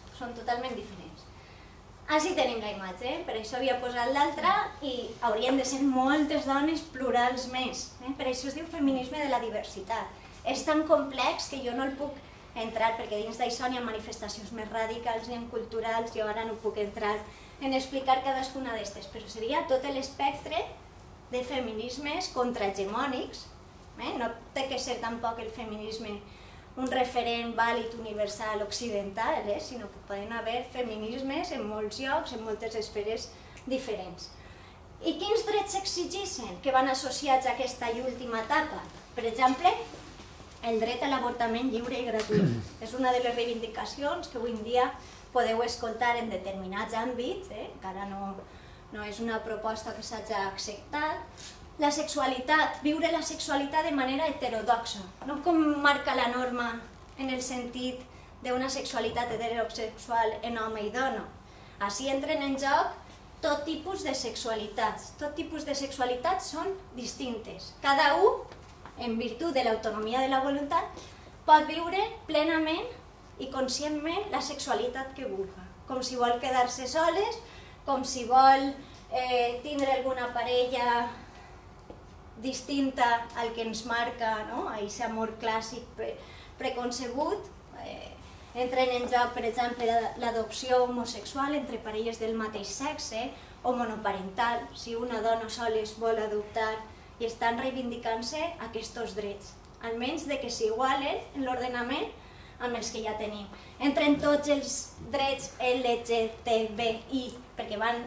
Així tenim la imatge, per això havia posat l'altra, i haurien de ser moltes dones plurals més. Per això es diu feminisme de la diversitat. És tan complex que jo no el puc entrar, perquè dins d'això n'hi ha manifestacions més radicals, n'hi ha culturals, jo ara no puc entrar en explicar cadascuna d'estes, però seria tot l'espectre de feminismes contrahegemònics. No té que ser tampoc el feminisme un referent vàlid universal occidental, sinó que poden haver feminismes en molts llocs, en moltes esferes diferents. I quins drets s'exigeixen que van associats a aquesta última etapa? Per exemple, el dret a l'avortament lliure i gratuït. És una de les reivindicacions que avui en dia podeu escoltar en determinats àmbits, encara no és una proposta que s'hagi acceptat. La sexualitat, viure la sexualitat de manera heterodoxa, no com marca la norma en el sentit d'una sexualitat heterosexual en home i dona. Així entren en joc tot tipus de sexualitats. Tot tipus de sexualitats són distintes. Cada un, en virtut de l'autonomia de la voluntat, pot viure plenament i conscientment la sexualitat que vulgui. Com si vol quedar-se soles, com si vol tindre alguna parella distinta al que ens marca aquest amor clàssic preconcebut. Entren en joc, per exemple, l'adopció homosexual entre parelles del mateix sexe o monoparental, si una dona sola es vol adoptar, i estan reivindicant-se aquests drets, almenys de que s'igualen en l'ordenament amb els que ja tenim. Entren tots els drets LGTBI, perquè van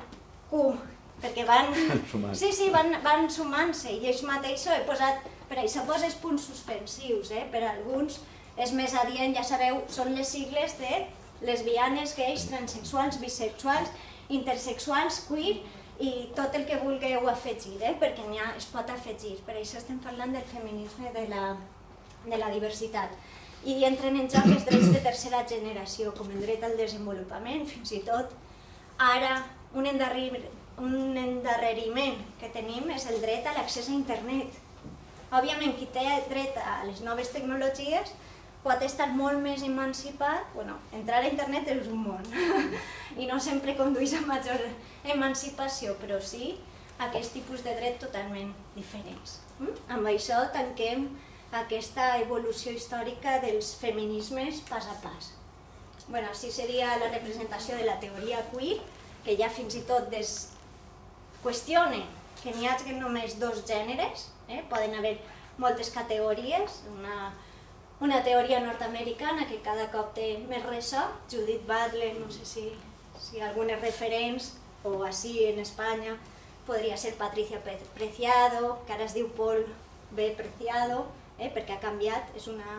van sumant-se, i ells mateixos he posat, per això poses punts suspensius, per alguns és més adient, ja sabeu, són les sigles de lesbianes, gais, transexuals, bisexuals, intersexuals, queer, i tot el que vulgueu afegir, perquè es pot afegir. Per això estem parlant del feminisme de la diversitat. I entren en joc els drets de tercera generació, com el dret al desenvolupament, fins i tot ara un endarreriment que tenim és el dret a l'accés a internet. Òbviament, qui té dret a les noves tecnologies pot estar molt més emancipat. Entrar a internet és un món i no sempre condueix a major emancipació, però sí a aquest tipus de dret totalment diferents. Amb això tanquem aquesta evolució històrica dels feminismes pas a pas. Així seria la representació de la teoria queer, que ja fins i tot qüestiona que n'hi hagi només dos gèneres, poden haver moltes categories, una teoria nord-americana que cada cop té més ressò, Judith Butler, no sé si algunes referents, o així en Espanya podria ser Patricia Preciado, que ara es diu Paul B. Preciado, perquè ha canviat, és una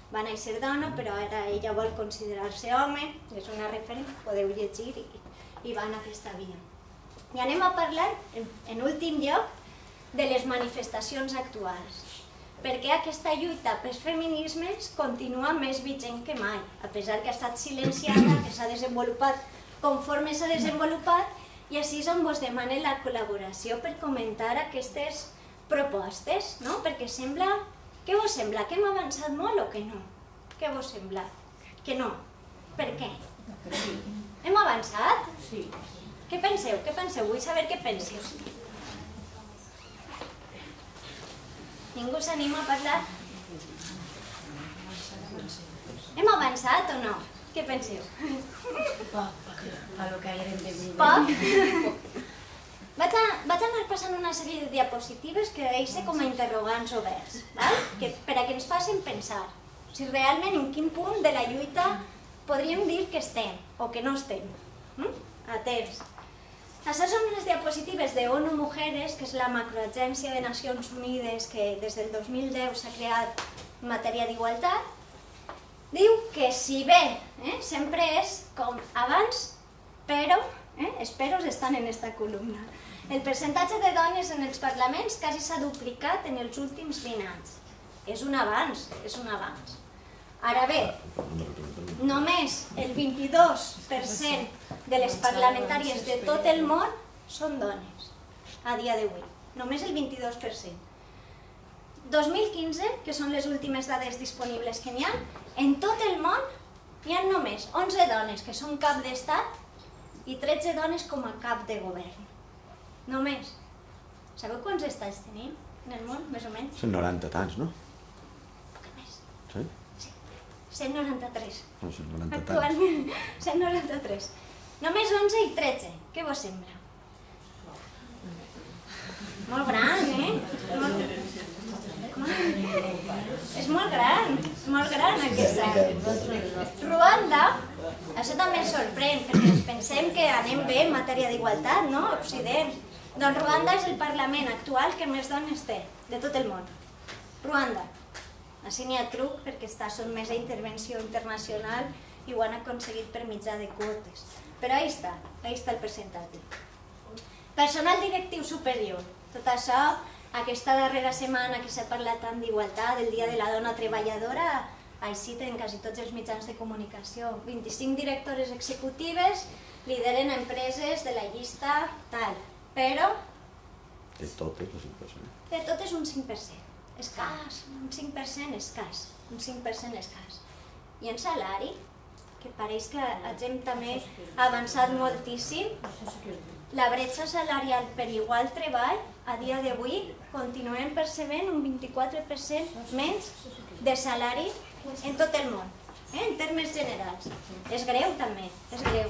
va néixer dona, però ara ella vol considerar-se home, és una referent, podeu llegir i va en aquesta via. I anem a parlar, en últim lloc, de les manifestacions actuals, perquè aquesta lluita pels feminismes continua més vigent que mai, a pesar que ha estat silenciada, que s'ha desenvolupat conforme s'ha desenvolupat, i així és on vos demane la col·laboració per comentar aquestes propostes, no? Perquè sembla... Què vos sembla? Que hem avançat molt o que no? Què vos sembla? Que no. Per què? Hem avançat? Sí. Què penseu? Què penseu? Vull saber què penseu. Ningú s'anima a parlar? Hem avançat o no? Què penseu? Poc, a lo que haguem de dir. Poc? Vaig anar passant una sèrie de diapositives que deixo com a interrogants oberts, per a que ens facin pensar si realment en quin punt de la lluita podríem dir que estem o que no estem. Atents. Això són unes diapositives de ONU Mujeres, que és la macroagència de Nacions Unides que des del 2010 s'ha creat en matèria d'igualtat. Diu que si bé sempre és com abans, però els peros estan en esta columna. El percentatge de dones en els parlaments quasi s'ha duplicat en els últims 20 anys. És un avanç, és un avanç. Ara bé, només el 22% de les parlamentàries de tot el món són dones, a dia d'avui. Només el 22%. 2015, que són les últimes dades disponibles que n'hi ha, en tot el món hi ha només 11 dones que són cap d'estat i 13 dones com a cap de govern. Només. Sabeu quants estats tenim en el món, més o menys? Són 90 tants, no? Poc més. Sí? Sí. 193. No, són 90 tants. Actualment, 193. Només 11 i 13. Què vos sembla? Molt gran, És molt gran aquesta. Ruanda, això també ens sorprèn, perquè ens pensem que anem bé en matèria d'igualtat, no? Occident. Doncs Ruanda és el parlament actual que més dones té, de tot el món. Ruanda. Així n'hi ha truc, perquè està sotmès a intervenció internacional i ho han aconseguit per mitjà de quotes. Però ahí està el percentatge. Personal directiu superior. Tot això, aquesta darrera setmana que s'ha parlat tant d'igualtat, el Dia de la Dona Treballadora, així en quasi tots els mitjans de comunicació. 25 directores executives lideren empreses de la llista tal, però... De totes, el 5%. De totes un 5%. Escàs, un 5% escàs. Un 5% escàs. I en salari, que pareix que hem també avançat moltíssim, la bretxa salarial per igual treball, a dia d'avui, continuem percebent un 24% menys de salari en tot el món, en termes generals. És greu també, és greu.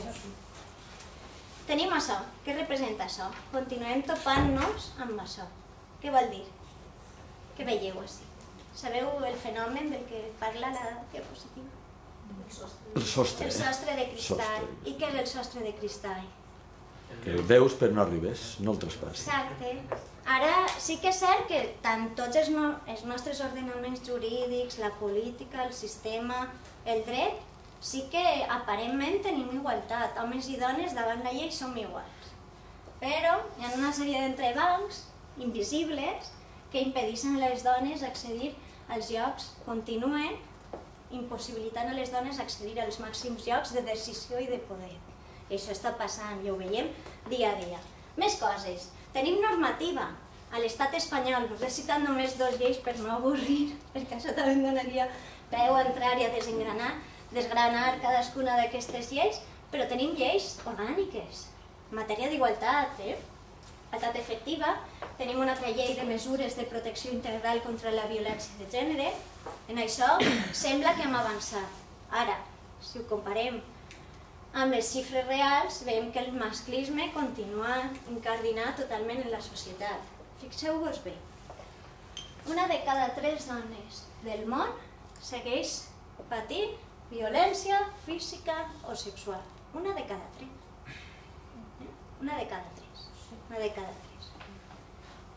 Tenim això. Què representa això? Continuem topant-nos amb això. Què vol dir? Què veieu així? Sabeu el fenomen del que parla la diapositiva? El sostre. El sostre de cristall. I què és el sostre de cristall? Que el veus però no arribes, no el traspasses. Exacte. Ara sí que és cert que tant tots els nostres ordenaments jurídics, la política, el sistema, el dret, sí que aparentment tenim igualtat. Homes i dones davant la llei som iguals. Però hi ha una sèrie d'entrebancs invisibles que impedeixen a les dones accedir als llocs, continuen impossibilitant a les dones accedir als màxims llocs de decisió i de poder. I això està passant i ho veiem dia a dia. Més coses. Tenim normativa. A l'estat espanyol, us he citat només 2 lleis per no avorrir, perquè això també em donaria peu a entrar i a desgranar cadascuna d'aquestes lleis, però tenim lleis orgàniques, en matèria d'igualtat, igualtat efectiva, tenim una altra llei de mesures de protecció integral contra la violència de gènere. En això sembla que hem avançat. Ara, si ho comparem amb les xifres reals, veiem que el masclisme continua incardinat totalment en la societat. Fixeu-vos bé, una de cada 3 dones del món segueix patint violència física o sexual. Una de cada 3. Una de cada 3. Una de cada 3.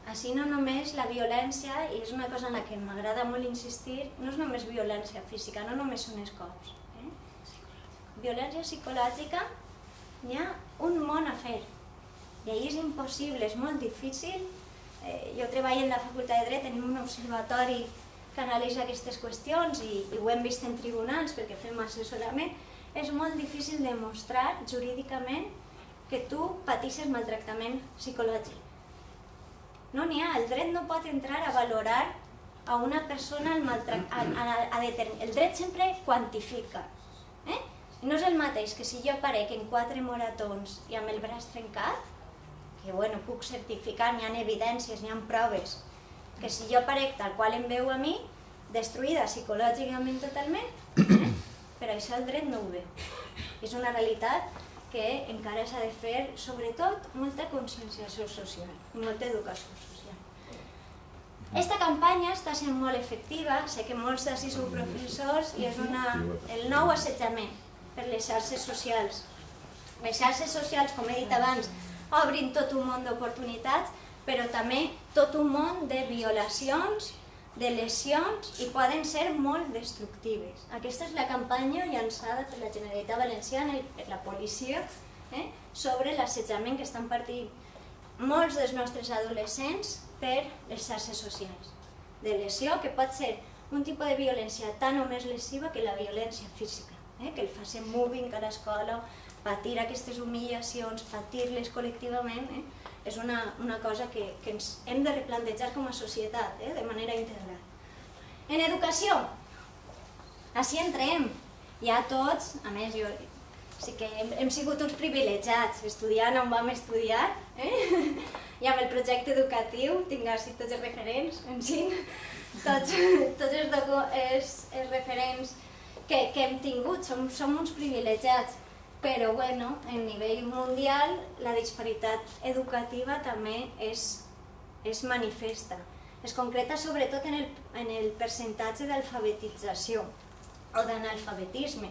Així no només la violència, i és una cosa en la que m'agrada molt insistir, no és només violència física, no només són els cops. Violència psicològica, hi ha un món a fer. I ahir és impossible, és molt difícil. Jo treballo en la Facultat de Dret, tenim un observatori que analitza aquestes qüestions i ho hem vist en tribunals perquè fem assessorament. És molt difícil demostrar jurídicament que tu patisses maltractament psicològic. No n'hi ha, el dret no pot entrar a valorar a una persona el maltractament. El dret sempre quantifica. No és el mateix que si jo aparec en 4 moratons i amb el braç trencat, que puc certificar, n'hi ha evidències, n'hi ha proves, que si jo aparec tal qual em veu a mi, destruïda psicològicament totalment, però això el dret no ho veu. És una realitat que encara s'ha de fer, sobretot, molta conscienciació social i molta educació social. Aquesta campanya està sent molt efectiva, sé que molts d'ací sou professors i és el nou assetjament per les xarxes socials. Les xarxes socials, com he dit abans, obrin tot un món d'oportunitats, però també tot un món de violacions, de lesions i poden ser molt destructives. Aquesta és la campanya llançada per la Generalitat Valenciana i per la policia sobre l'assetjament que estan patint molts dels nostres adolescents per les xarxes socials. De lesió que pot ser un tipus de violència tan o més lesiva que la violència física, que el facin moving a l'escola, patir aquestes humillacions, patir-les col·lectivament, és una cosa que ens hem de replantejar com a societat, de manera integral. En educació, així entrem. Ja tots, a més, sí que hem sigut uns privilegiats estudiant on vam estudiar, i amb el projecte educatiu tinc així tots els referents, en cinc, tots els referents que hem tingut, som uns privilegiats. Però, a nivell mundial, la disparitat educativa també és manifesta. Es concreta sobretot en el percentatge d'alfabetització o d'analfabetisme.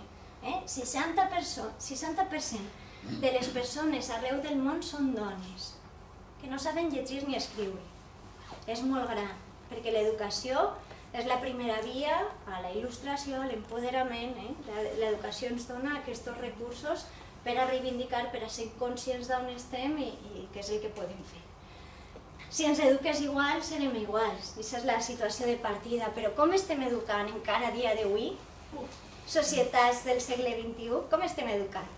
60% de les persones arreu del món són dones, que no saben llegir ni escriure. És molt gran, perquè l'educació és la primera via a la il·lustració, a l'empoderament. L'educació ens dona aquests recursos per a reivindicar, per a ser conscients d'on estem i què és el que podem fer. Si ens eduques igual, serem iguals. Aquesta és la situació de partida. Però com estem educant encara a dia d'avui? Societats del segle XXI, com estem educant?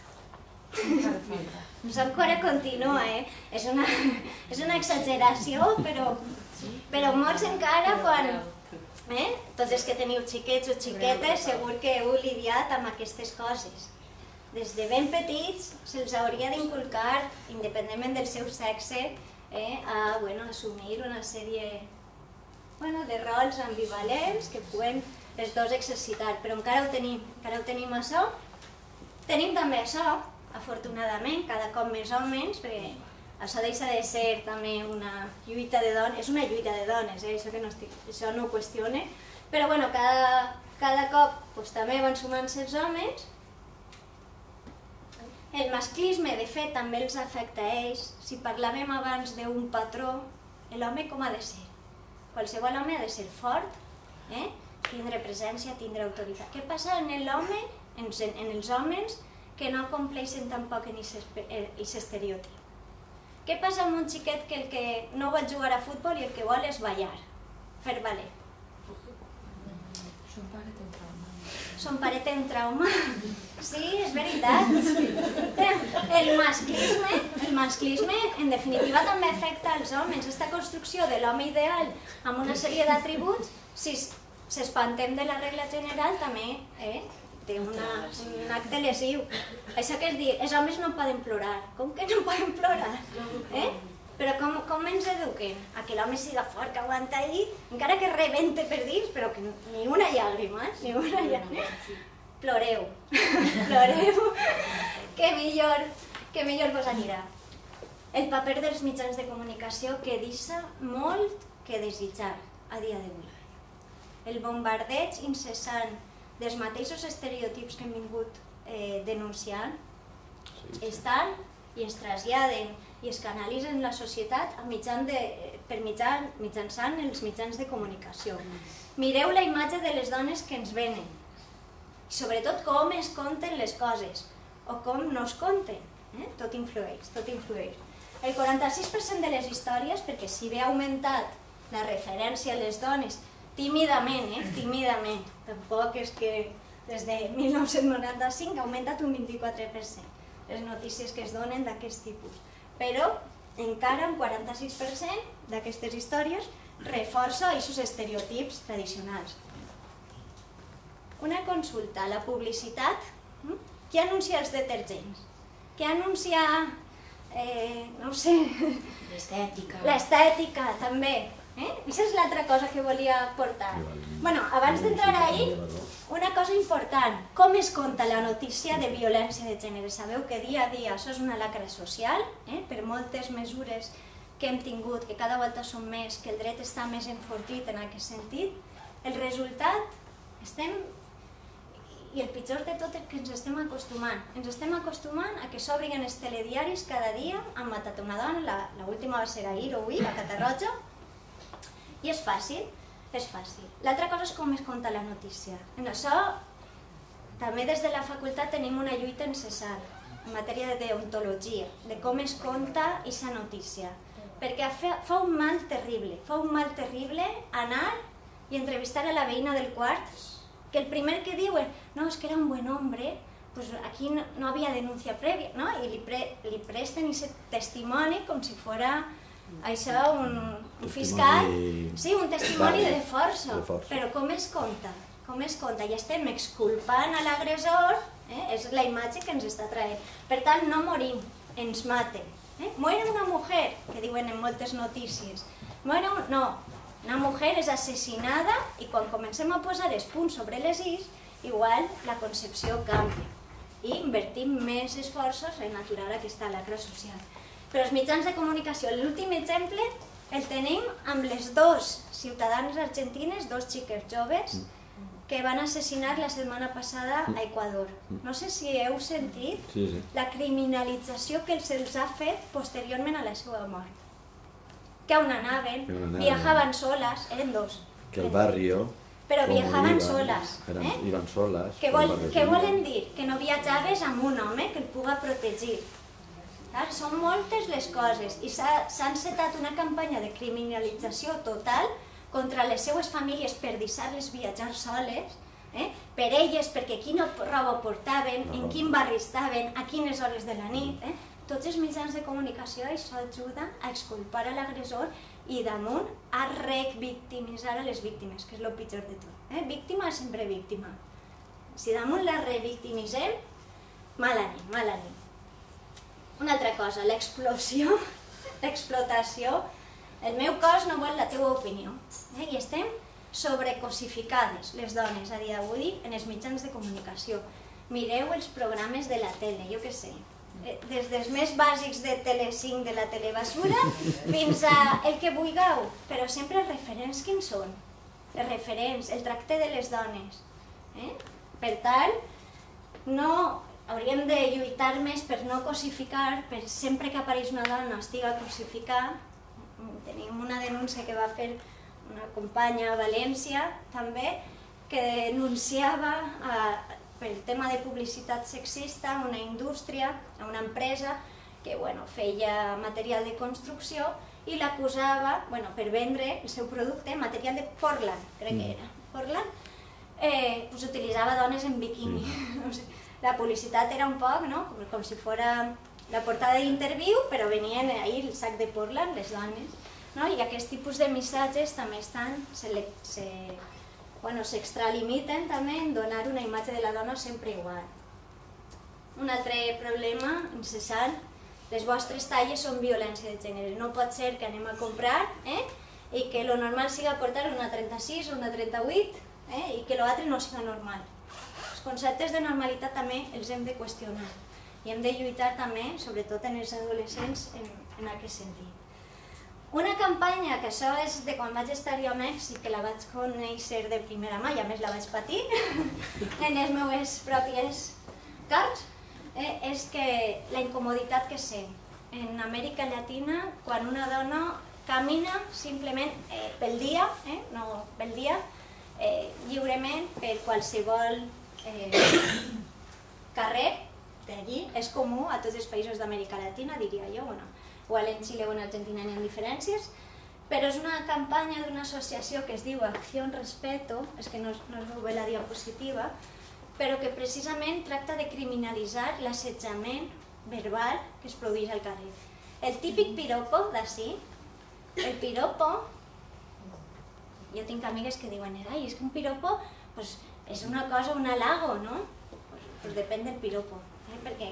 Encara continua, és una exageració, però molts encara quan... Tots els que teniu xiquets o xiquetes segur que heu lidiat amb aquestes coses. Des de ben petits se'ls hauria d'inculcar, independentment del seu sexe, a assumir una sèrie de rols ambivalents que puguen els dos exercitar, però encara ho tenim això. Tenim també això, afortunadament, cada cop més homes, perquè això deixa de ser també una lluita de dones, és una lluita de dones, això no ho qüestione, però cada cop també van sumant-se els homes. El masclisme, de fet, també els afecta a ells. Si parlàvem abans d'un patró, l'home com ha de ser? Qualsevol home ha de ser fort, tindre presència, tindre autoritat. Què passa en l'home, en els homes, que no compleixen tampoc en aquest estereotip? Què passa amb un xiquet que el que no vol jugar a futbol i el que vol és ballar, fer ballet? Son pare té un trauma. Sí, és veritat. El masclisme, en definitiva, també afecta als homes. Aquesta construcció de l'home ideal amb una sèrie d'atributs, si s'espantem de la regla general, també té un acte lesiu. Això que és dir, els homes no poden plorar. Com que no poden plorar? Però com ens eduquen? A que l'home siga fort, que aguanta ahí, encara que rebente per dins, però que ni una llàgrima, ni una llàgrima. Ploreu, ploreu, que millor vos anirà. El paper dels mitjans de comunicació que deixa molt que desitjar a dia d'avui. El bombardeig incessant dels mateixos estereotips que hem vingut denunciant estan i ens traslladen i es canalitzen en la societat mitjançant els mitjans de comunicació. Mireu la imatge de les dones que ens venen, i sobretot com es conten les coses, o com no es conten. Tot influeix, tot influeix. El 46% de les històries, perquè si bé ha augmentat la referència a les dones tímidament, tampoc és que des de 1995 ha augmentat un 24% les notícies que es donen d'aquest tipus. Però encara un 46% d'aquestes històries reforça aquests estereotips tradicionals. Una consulta, la publicitat, qui anuncia els detergents? Qui anuncia, no ho sé... L'estètica. L'estètica, també. Això és l'altra cosa que volia portar. Abans d'entrar ahí, una cosa important, com es conta la notícia de violència de gènere? Sabeu que dia a dia això és una lacra social, per moltes mesures que hem tingut, que cada volta són més, que el dret està més enfortit en aquest sentit. El resultat, i el pitjor de tot és que ens estem acostumant. Ens estem acostumant a que s'obrin els telediaris cada dia, han matat una dona, l'última va ser ahir o avui, a Catarroja, i és fàcil, és fàcil. L'altra cosa és com es conta la notícia. En això, també des de la facultat tenim una lluita incessant en matèria de deontologia, de com es conta aquesta notícia. Perquè fa un mal terrible anar i entrevistar a la veïna del quart, que el primer que diu és no, és que era un buen hombre, pues aquí no havia denúncia prèvia, no? I li presten aquest testimoni com si fora això un fiscal, sí, un testimoni de força, però com es conta? Com es conta? I estem exculpant a l'agressor, és la imatge que ens està traient. Per tant, no morim, ens maten. Muere una mujer, que diuen en moltes notícies. No, una mujer és assassinada i quan comencem a posar els punts sobre les is, igual la concepció canvia i invertim més esforços en aturar aquesta lacra social. Però els mitjans de comunicació, l'últim exemple el tenim amb les dues ciutadanes argentines, dos xiques joves, que van assassinar la setmana passada a Equador. No sé si heu sentit la criminalització que se'ls ha fet posteriorment a la seva mort. Que on anaven, viajaven soles, eren dos. Que el barrio... Però viajaven soles. Iban soles. Què volen dir? Que no viatjaves amb un home que el puga protegir. Són moltes les coses i s'ha encetat una campanya de criminalització total contra les seues famílies per deixar-les viatjar soles, per elles, perquè quina roba portaven, en quin barri estaven, a quines hores de la nit. Tots els mitjans de comunicació això ajuda a exculpar a l'agressor i damunt a revictimitzar a les víctimes, que és el pitjor de tot. Víctima és sempre víctima. Si damunt la revictimitzem, mal ànim, mal ànim. Una altra cosa, l'explosió, l'explotació. El meu cos no vol la teva opinió. I estem sobrecosificades, les dones, a dia d'avui, en els mitjans de comunicació. Mireu els programes de la tele, jo què sé. Des dels més bàsics de Tele5, de la telebasura, fins a el que vulgueu. Però sempre els referents quins són? Els referents, el tracte de les dones. Per tant, no... hauríem de lluitar més per no cosificar, per sempre que apareix una dona estiga cosificar. Tenim una denúncia que va fer una companya a València, també, que denunciava pel tema de publicitat sexista a una indústria, a una empresa que feia material de construcció i l'acusava per vendre el seu producte, material de Portland, crec que era, Portland, utilitzava dones en biquini. La publicitat era un poc, com si fos la portada d'Interviu, però venien ahir el sac de Portland, les dones. I aquest tipus de missatges també s'extralimiten també en donar una imatge de la dona sempre igual. Un altre problema incessant, les vostres talles són violència de gènere. No pot ser que anem a comprar i que lo normal siga portar una 36 o una 38 i que l'altre no siga normal. Els conceptes de normalitat també els hem de qüestionar i hem de lluitar també, sobretot en els adolescents, en aquest sentit. Una campanya, que això és de quan vaig estar jo a Mèxic, que la vaig conèixer de primera mà i a més la vaig patir en les meves pròpies carns, és que la incomoditat que sent. en Amèrica Llatina, quan una dona camina simplement pel dia, lliurement per qualsevol carrer d'allí, és comú a tots els països d'Amèrica Llatina, diria jo, igual en Xile o en Argentina n'hi ha diferències, però és una campanya d'una associació que es diu Acción Respeto, és que no es veu bé la diapositiva, però que precisament tracta de criminalitzar l'assetjament verbal que es produeix al carrer. El típic piropo d'ací, el piropo, jo tinc amigues que diuen, ai, és que un piropo és una cosa, un halago, no? Pues depèn del piropo, perquè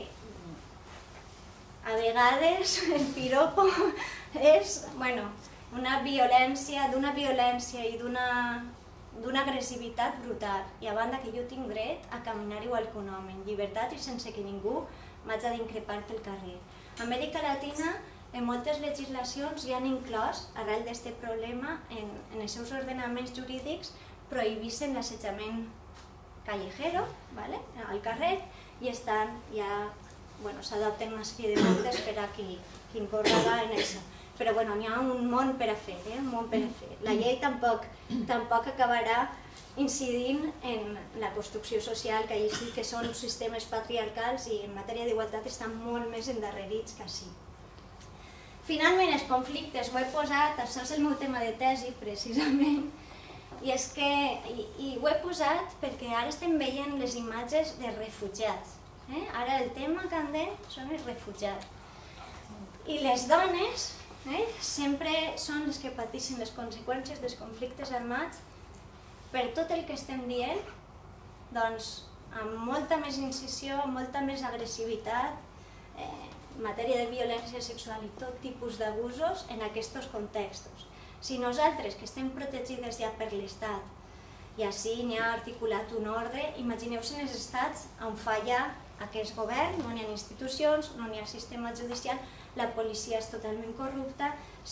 a vegades el piropo és, d'una violència i d'una agressivitat brutal, i a banda que jo tinc dret a caminar igual que un home, en llibertat i sense que ningú m'hagi d'increpar pel carrer. A Amèrica Llatina, en moltes legislacions ja han inclòs, arrel d'aquest problema, en els seus ordenaments jurídics, prohibir-se l'assetjament callejero, al carrer, i s'adopten una sèrie de multes per a qui incorrega en això. Però n'hi ha un món per a fer, La llei tampoc acabarà incidint en la construcció social, que allà sí que són sistemes patriarcals i en matèria d'igualtat estan molt més endarrerits que així. Finalment, els conflictes, ho he posat, això és el meu tema de tesi, precisament, i ho he posat perquè ara estem veient les imatges de refugiats. Ara el tema candent són els refugiats. I les dones sempre són les que pateixen les conseqüències dels conflictes armats per tot el que estem dient, doncs amb molta més incisió, amb molta més agressivitat, en matèria de violència sexual i tot tipus d'abusos en aquests contextos. Si nosaltres, que estem protegides ja per l'Estat, i així n'hi ha articulat un ordre, imagineu-se en els estats on falla aquest govern, no n'hi ha institucions, no n'hi ha sistema judicial, la policia és totalment corrupta,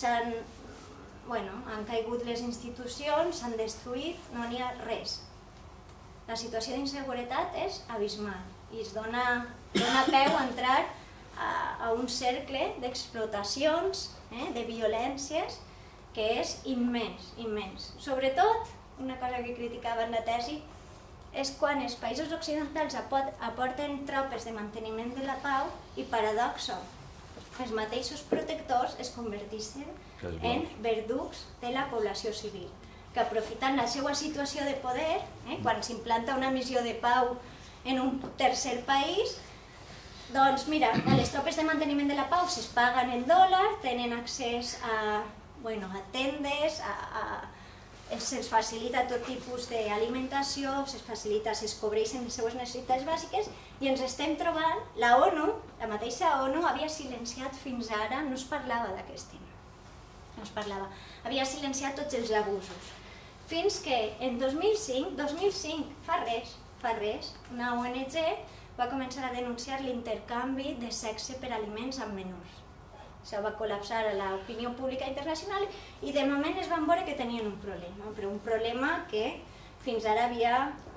han caigut les institucions, s'han destruït, no n'hi ha res. La situació d'inseguretat és abismal i es dona peu a entrar a un cercle d'explotacions, de violències, que és immens, immens. Sobretot, una cosa que criticava en la tesi, és quan els països occidentals aporten tropes de manteniment de la pau i, paradoxo, els mateixos protectors es converteixen en verducs de la població civil, que aprofitant la seva situació de poder, quan s'implanta una missió de pau en un tercer país, doncs mira, a les tropes de manteniment de la pau se'ls paguen el dòlar, tenen accés a tendes, se'ls facilita tot tipus d'alimentació, se'ls facilita, se'ls cobreixen les seves necessitats bàsiques i ens estem trobant, la mateixa ONU havia silenciat fins ara, no es parlava d'aquest tema, no es parlava, havia silenciat tots els abusos, fins que en 2005, fa res, una ONG va començar a denunciar l'intercanvi de sexe per aliments amb menors. Això va col·lapsar a l'opinió pública internacional i de moment es van veure que tenien un problema, però un problema que fins ara havia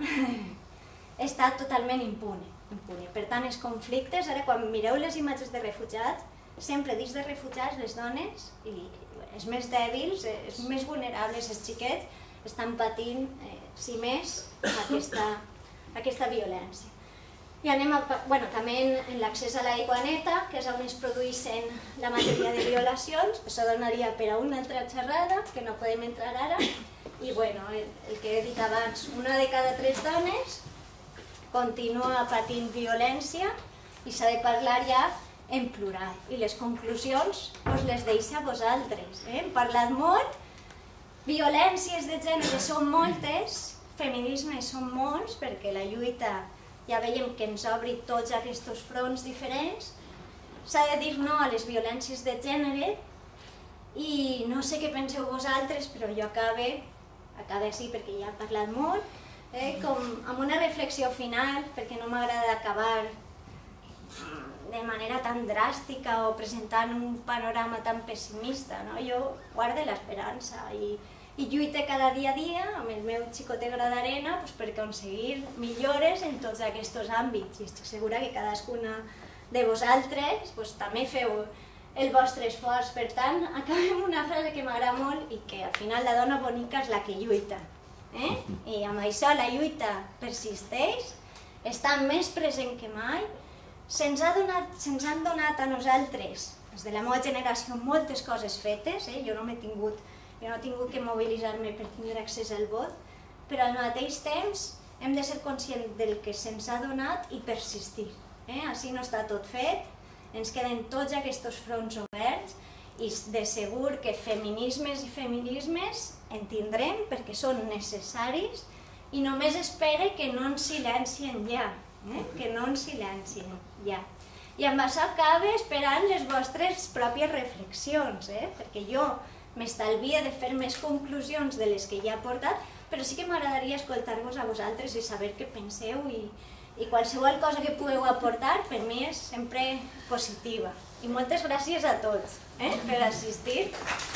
estat totalment impune. Per tant, els conflictes, ara quan mireu les imatges de refugiats, sempre dins de refugiats les dones, els més dèbils, els més vulnerables, els xiquets, estan patint, si més, aquesta violència. I anem també en l'accés a l'aigua neta, que és on es produeixen la majoria de violacions. Això donaria per a una altra xerrada, que no podem entrar ara. I el que he dit abans, una de cada 3 dones continua patint violència i s'ha de parlar ja en plural. I les conclusions us les deixo a vosaltres. Hem parlat molt, violències de gènere són moltes, feminismes són molts, perquè la lluita ja veiem que ens obri tots aquests fronts diferents. S'ha de dir no a les violències de gènere i no sé què penseu vosaltres, però jo acabe així perquè ja he parlat molt, amb una reflexió final, perquè no m'agrada acabar de manera tan dràstica o presentant un panorama tan pessimista. Jo guardo l'esperança i lluite cada dia a dia amb el meu xicotet gra d'arena per aconseguir millores en tots aquests àmbits. I estic segura que cadascuna de vosaltres també feu el vostre esforç. Per tant, acabem una frase que m'agrada molt i que al final la dona bonica és la que lluita. I amb això la lluita persisteix, està més present que mai. Se'ns han donat a nosaltres, des de la meva generació, moltes coses fetes. Jo no he tingut que mobilitzar-me per tindre accés al vot, però al mateix temps hem de ser conscients del que se'ns ha donat i persistir. Així no està tot fet, ens queden tots aquests fronts oberts i de segur que feminismes i feminismes en tindrem perquè són necessaris i només espere que no ens silencien ja, que no ens silencien ja. I amb això acabo esperant les vostres pròpies reflexions, perquè jo m'estalvia de fer més conclusions de les que ja he portat, però sí que m'agradaria escoltar-vos a vosaltres i saber què penseu i qualsevol cosa que pugueu aportar per mi és sempre positiva. I moltes gràcies a tots per assistir.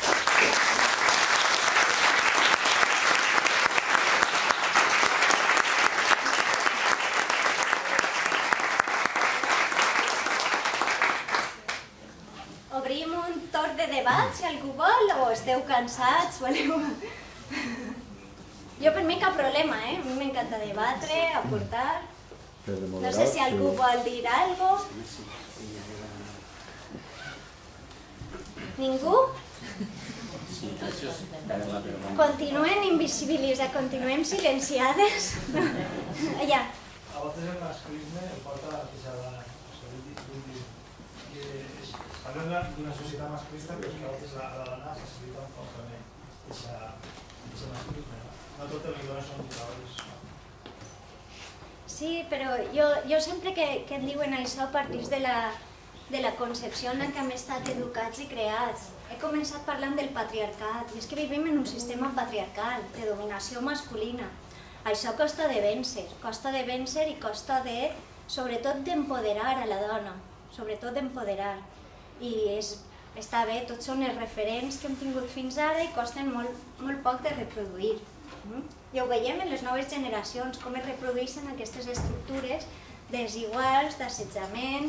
Obrim un torn de debat, si algú vol, o esteu cansats, voleu... Jo per mi cap problema, a mi m'encanta debatre, aportar... No sé si algú vol dir alguna cosa. Ningú? Continuen invisibilitzades, continuem silenciades. Allà. A vegades el masclisme el porta a la pisada. Parlem d'una societat masclista, però que a vegades la dona facilita un poc també aquest masclisme. No totes les dones són lluitadores. Sí, però jo sempre que em diuen això partís de la concepció en la que hem estat educats i creats. He començat parlant del patriarcat, i és que vivim en un sistema patriarcal, de dominació masculina. Això costa de vèncer i costa de, sobretot, d'empoderar a la dona, sobretot d'empoderar. I està bé, tots són els referents que hem tingut fins ara i costen molt poc de reproduir. Ja ho veiem en les noves generacions, com es reprodueixen aquestes estructures desiguals, d'assetjament,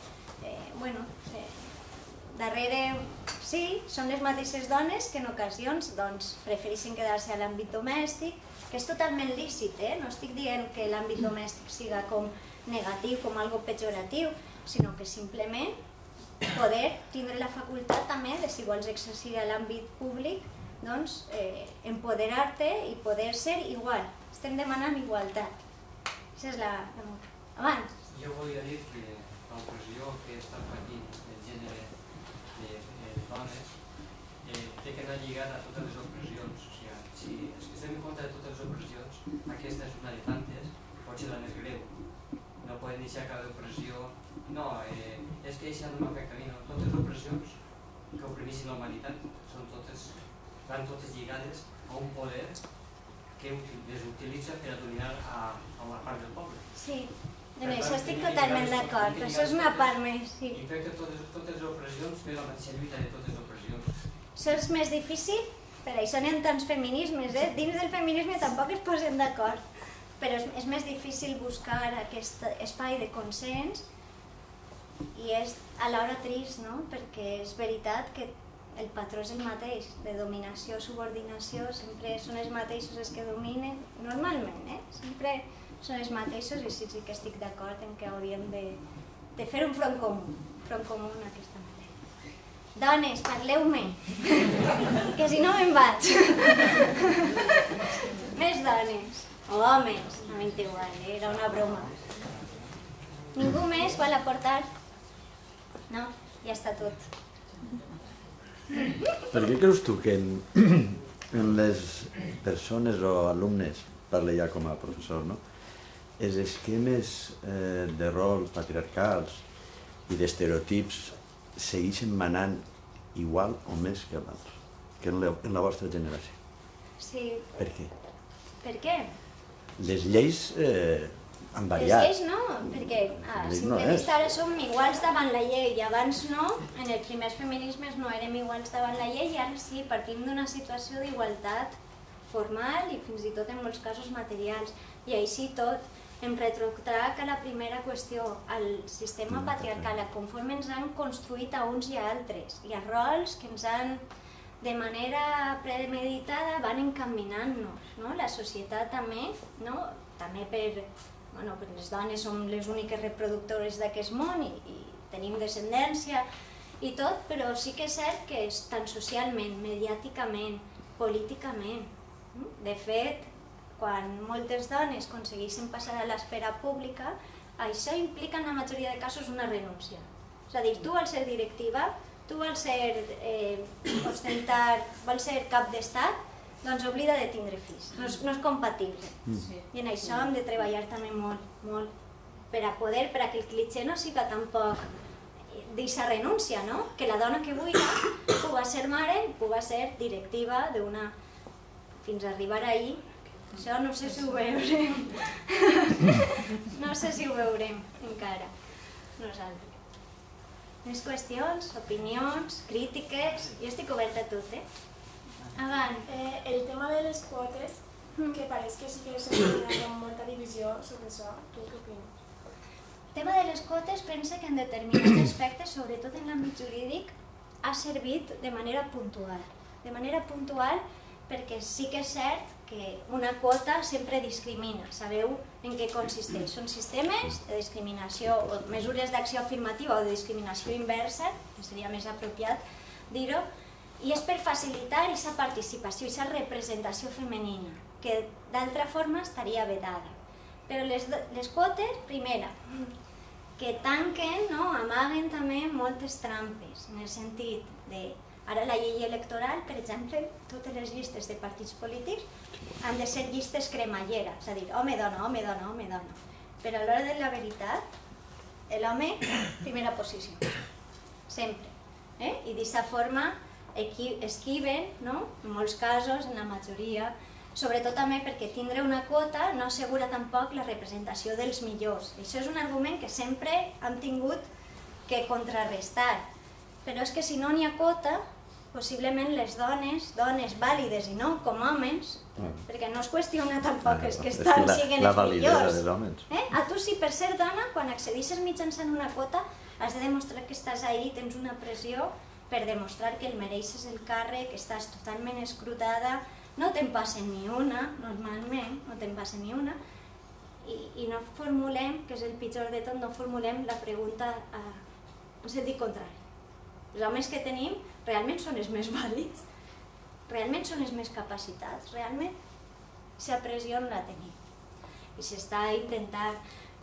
darrere, sí, són les mateixes dones que en ocasions prefereixen quedar-se a l'àmbit domèstic, que és totalment lícit, no estic dient que l'àmbit domèstic siga com negatiu, com algo pejoratiu, sinó que simplement poder tindre la facultat també de, si vols exercir a l'àmbit públic, empoderar-te i poder ser igual. Estem demanant igualtat. Això és la... Abans. Jo volia dir que l'opressió que està patint el gènere de dones té que anar lligada a totes les opressions. O sigui, si estem en contra de totes les opressions, aquesta és una de tantes, pot ser la més greu. No podem deixar cada opressió... No, és que això no m'afecta a mi. Totes les opressions que oprimissin la humanitat van totes lligades a un poder que les utilitza per a dominar a una part del poble. Sí, en això estic totalment d'acord, això és una part més. Infecta totes les opressions, fer la mateixa lluita de totes les opressions. Això és més difícil, per això n'hi ha tants feminismes, dins del feminisme tampoc es posen d'acord, però és més difícil buscar aquest espai de consens i és alhora trist, no? Perquè és veritat que el patró és el mateix, de dominació, subordinació, sempre són els mateixos els que dominen, normalment, sempre són els mateixos i sí que estic d'acord en que hauríem de fer un front comú en aquesta matèria. Dones, parleu-me, que si no me'n vaig. Més dones, o homes, no m'hi igual, era una broma. Ningú més vol aportar? No? Ja està tot. Per què creus tu que en les persones o alumnes, parla ja com a professor, no? Els esquemes de rol patriarcals i d'estereotips segueixen manant igual o més que abans, que en la vostra generació? Sí. Per què? Per què? Les lleis han variat. Les lleis no, perquè a simple vista ara som iguals davant la llei i abans no, en els primers feminismes no érem iguals davant la llei i ara sí, partim d'una situació d'igualtat formal i fins i tot en molts casos materials. I així tot, em retrotrac a la primera qüestió, al sistema patriarcal, a conforme ens han construït a uns i a altres, i a rols que ens han, de manera premeditada, van encaminant-nos. La societat també, també per les dones som les úniques reproductores d'aquest món i tenim descendència i tot, però sí que és cert que és tant socialment, mediàticament, políticament. De fet, quan moltes dones aconsegueixen passar a l'esfera pública, això implica en la majoria de casos una renúncia. És a dir, tu vols ser directiva, tu vols ser cap d'estat, doncs oblida de tindre fills, no és compatible. I en això hem de treballar també molt per a poder, per a que el clitxer no siga tampoc d'aquesta renúncia, que la dona que vulgui puga ser mare, puga ser directiva d'una... fins a arribar ahí. Això no sé si ho veurem. No sé si ho veurem encara nosaltres. Més qüestions, opinions, crítiques... Jo estic oberta a tot, Avant. El tema de les quotes, que pareix que sí que s'ha amb molta divisió sobre això. Tu què opines? El tema de les quotes pensa que en determinats aspectes, sobretot en l'àmbit jurídic, ha servit de manera puntual. De manera puntual perquè sí que és cert que una quota sempre discrimina. Sabeu en què consisteix. Són sistemes de discriminació o mesures d'acció afirmativa o de discriminació inversa, que seria més apropiat dir-ho, i és per facilitar aquesta participació, aquesta representació femenina, que d'altra forma estaria vedada. Però les quotes, primera, que tanquen, amaguen també moltes trampes, en el sentit de... Ara la llei electoral, per exemple, totes les llistes de partits polítics han de ser llistes cremallera, és a dir, home-dona, home-dona, home-dona. Però a l'hora de la veritat, l'home, primera posició, sempre. I d'aquesta forma esquiven, en molts casos, en la majoria, sobretot també perquè tindre una quota no assegura tampoc la representació dels millors. Això és un argument que sempre hem tingut que contrarrestar. Però és que si no n'hi ha quota, possiblement les dones vàlides i no com homes, perquè no es qüestiona tampoc que siguin els millors. A tu si per ser dona, quan accedeixes mitjançant una quota, has de demostrar que estàs ahí, tens una pressió per demostrar que el mereixes el càrrec, que estàs totalment escrutada, no te'n passen ni una, normalment, no te'n passen ni una, i no formulem, que és el pitjor de tot, no formulem la pregunta en sentit contrari. Els homes que tenim realment són els més vàlids, realment són els més capacitats, realment aquesta pressió no la tenim. I s'està intentant...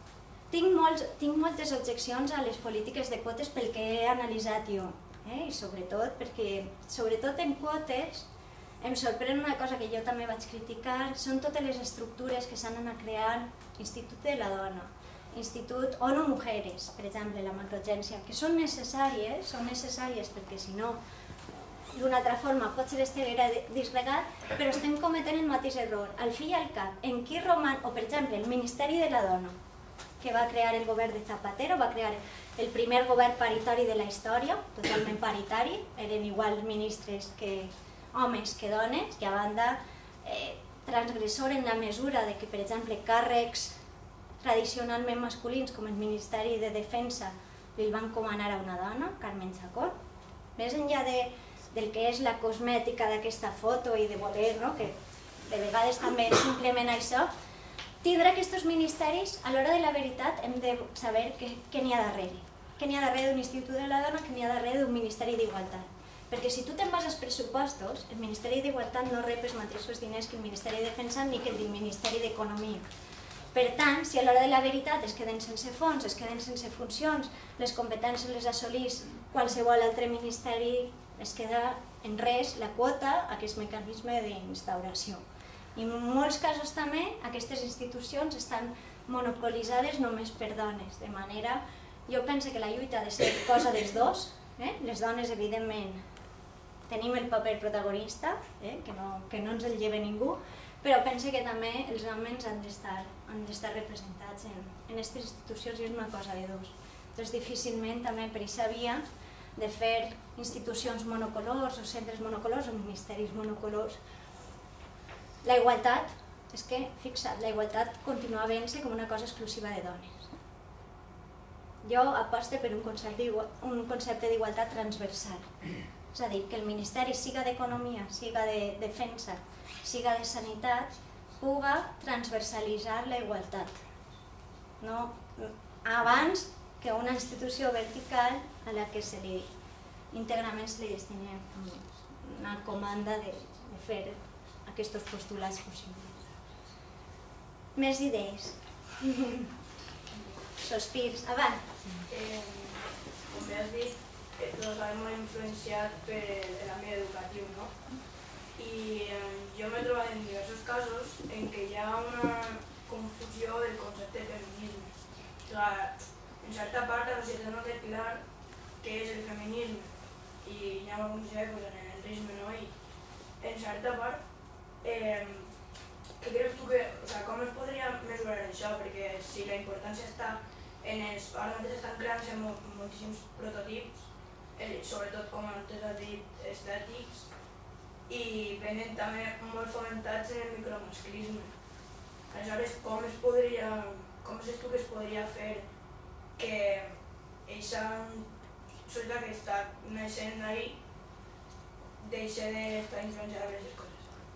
Tinc moltes objeccions a les polítiques de quotes pel que he analitzat jo, i sobretot perquè, sobretot en quotes, em sorprèn una cosa que jo també vaig criticar, són totes les estructures que s'han anat creant, Institut de la Dona, Institut ONU Mujeres, per exemple, la macroagència, que són necessàries perquè si no, d'una altra forma potser estiguera disgregat, però estem cometent el mateix error. Al fi i al cap, en qui roman, o per exemple, el Ministeri de la Dona, que va crear el govern de Zapatero, va crear el primer govern paritari de la història, totalment paritari, eren igual ministres que homes que dones, i a banda transgressor en la mesura de que, per exemple, càrrecs tradicionalment masculins, com el Ministeri de Defensa, li van comanar a una dona, Carmen Chacón. Més enllà del que és la cosmètica d'aquesta foto i de voler, que de vegades també és simplement això, tindre aquests ministeris, a l'hora de la veritat hem de saber què n'hi ha darrere. Què n'hi ha darrere d'un Institut de la Dona, què n'hi ha darrere d'un Ministeri d'Igualtat. Perquè si tu te'n vas als pressupostos, el Ministeri d'Igualtat no rep els mateixos diners que el Ministeri de Defensa ni que el Ministeri d'Economia. Per tant, si a l'hora de la veritat es queden sense fons, es queden sense funcions, les competències les assolís qualsevol altre ministeri, es queda en res la quota, aquest mecanisme d'instauració. I en molts casos també aquestes institucions estan monopolitzades només per dones, de manera... Jo penso que la lluita ha de ser cosa dels dos, les dones evidentment tenim el paper protagonista, que no ens el lleva ningú, però penso que també els homes han d'estar representats en aquestes institucions i és una cosa de dos. Doncs difícilment també per aquesta via de fer institucions monocolors o centres monocolors o ministeris monocolors. La igualtat és que, fixa't, la igualtat continua veient-se com una cosa exclusiva de dones. Jo aposto per un concepte d'igualtat transversal. És a dir, que el Ministeri siga d'Economia, siga de Defensa, siga de Sanitat, puga transversalitzar la igualtat. No abans que una institució vertical a la que íntegrament se li destina una comanda de fer aquests postulats possibles. Més idees. Sospirs, avant. Com bé has dit, tots l'hem molt influenciat per l'àmbit educatiu, no? I jo m'he trobat en diversos casos en què hi ha una confusió del concepte de feminisme. O sigui, en certa part la societat no té clar què és el feminisme i hi ha alguns exemples en el risme, no? I en certa part, què creus tu que, o sigui, com es podria mesurar això? Perquè si la importància està ara mateix estan creant-se moltíssims prototips, sobretot com antes has dit, estètics, i venen també molt fomentats en el micromasclisme. Aleshores, com saps tu que es podria fer que aquesta societat que està naixent ahí deixi d'estar influenciada per aquestes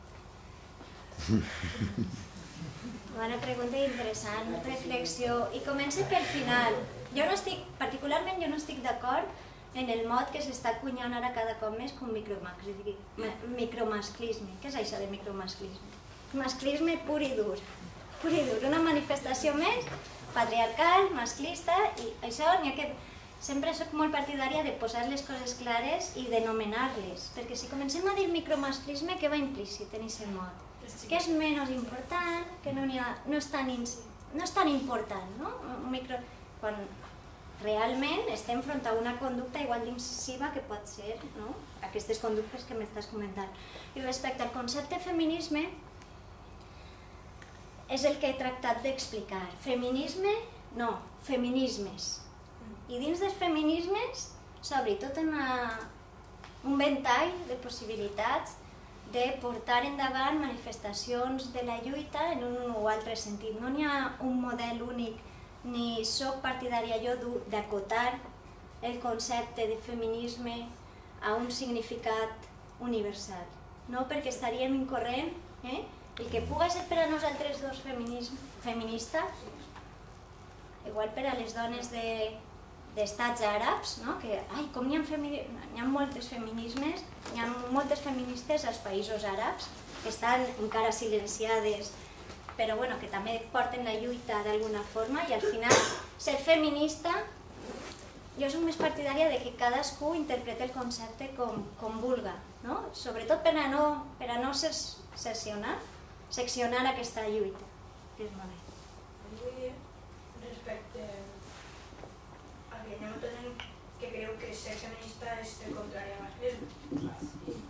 coses? Bona pregunta i interessant reflexió. I comença pel final. Particularment jo no estic d'acord en el mot que s'està acunyant ara cada cop més com micromasclisme. Què és això de micromasclisme? Masclisme pur i dur. Pur i dur. Una manifestació més patriarcal, masclista, i això n'hi ha que... Sempre soc molt partidària de posar les coses clares i d'anomenar-les, perquè si comencem a dir micromasclisme, què va implícit en aquest mot? Que és menys important, que no és tan important, no? Quan realment estem enfront a una conducta igual d'incisiva que pot ser aquestes conductes que m'estàs comentant. I respecte al concepte feminisme, és el que he tractat d'explicar. Feminisme, no, feminismes. I dins dels feminismes s'obre tot un ventall de possibilitats de portar endavant manifestacions de la lluita en un o altre sentit. No n'hi ha un model únic, ni soc partidària jo d'acotar el concepte de feminisme a un significat universal. No, perquè estaríem incorrent. El que puga ser per a nosaltres dos feministes, igual per a les dones d'estats àrabs, que com n'hi ha molts feminismes, hi ha moltes feministes als països àrabs que estan encara silenciades, però que també porten la lluita d'alguna forma, i al final ser feminista, jo soc més partidària de que cadascú interpreti el concepte com vulga, sobretot per a no seccionar aquesta lluita. Vull dir, respecte a que hi ha molta gent que creu que ser feminista és el contrari al masclisme.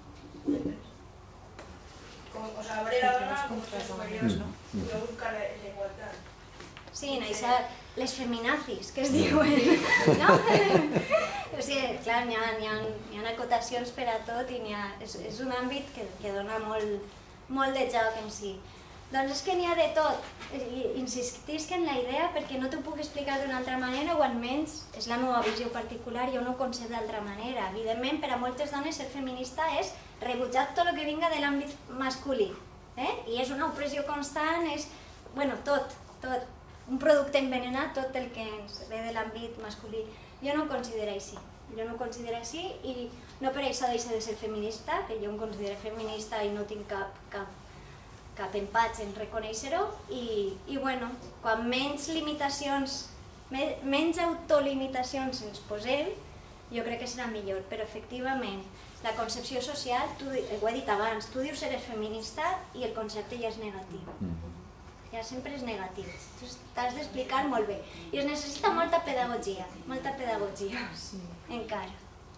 O sigui, veure la dona com a superior i no buscar la igualtat. Sí, les feminazis, que es diuen, no? O sigui, clar, n'hi ha acotacions per a tot i és un àmbit que dona molt de joc en si. Doncs és que n'hi ha de tot. Insistisc en la idea perquè no t'ho puc explicar d'una altra manera, o almenys és la meva visió particular, jo no ho concep d'altra manera. Evidentment, per a moltes dones ser feminista és rebutjar tot el que vinga de l'àmbit masculí. I és una opressió constant, és tot, un producte envenenat, tot el que ens ve de l'àmbit masculí. Jo no ho considero així, i no per això deixa de ser feminista, que jo em considero feminista i no tinc cap empat en reconèixer-ho, i quan menys limitacions, menys autolimitacions ens posem, jo crec que serà millor, però efectivament la concepció social, ho he dit abans, tu dius eres feminista i el concepte ja és negatiu. Ja sempre és negatiu. T'has d'explicar molt bé. I es necessita molta pedagogia, encara.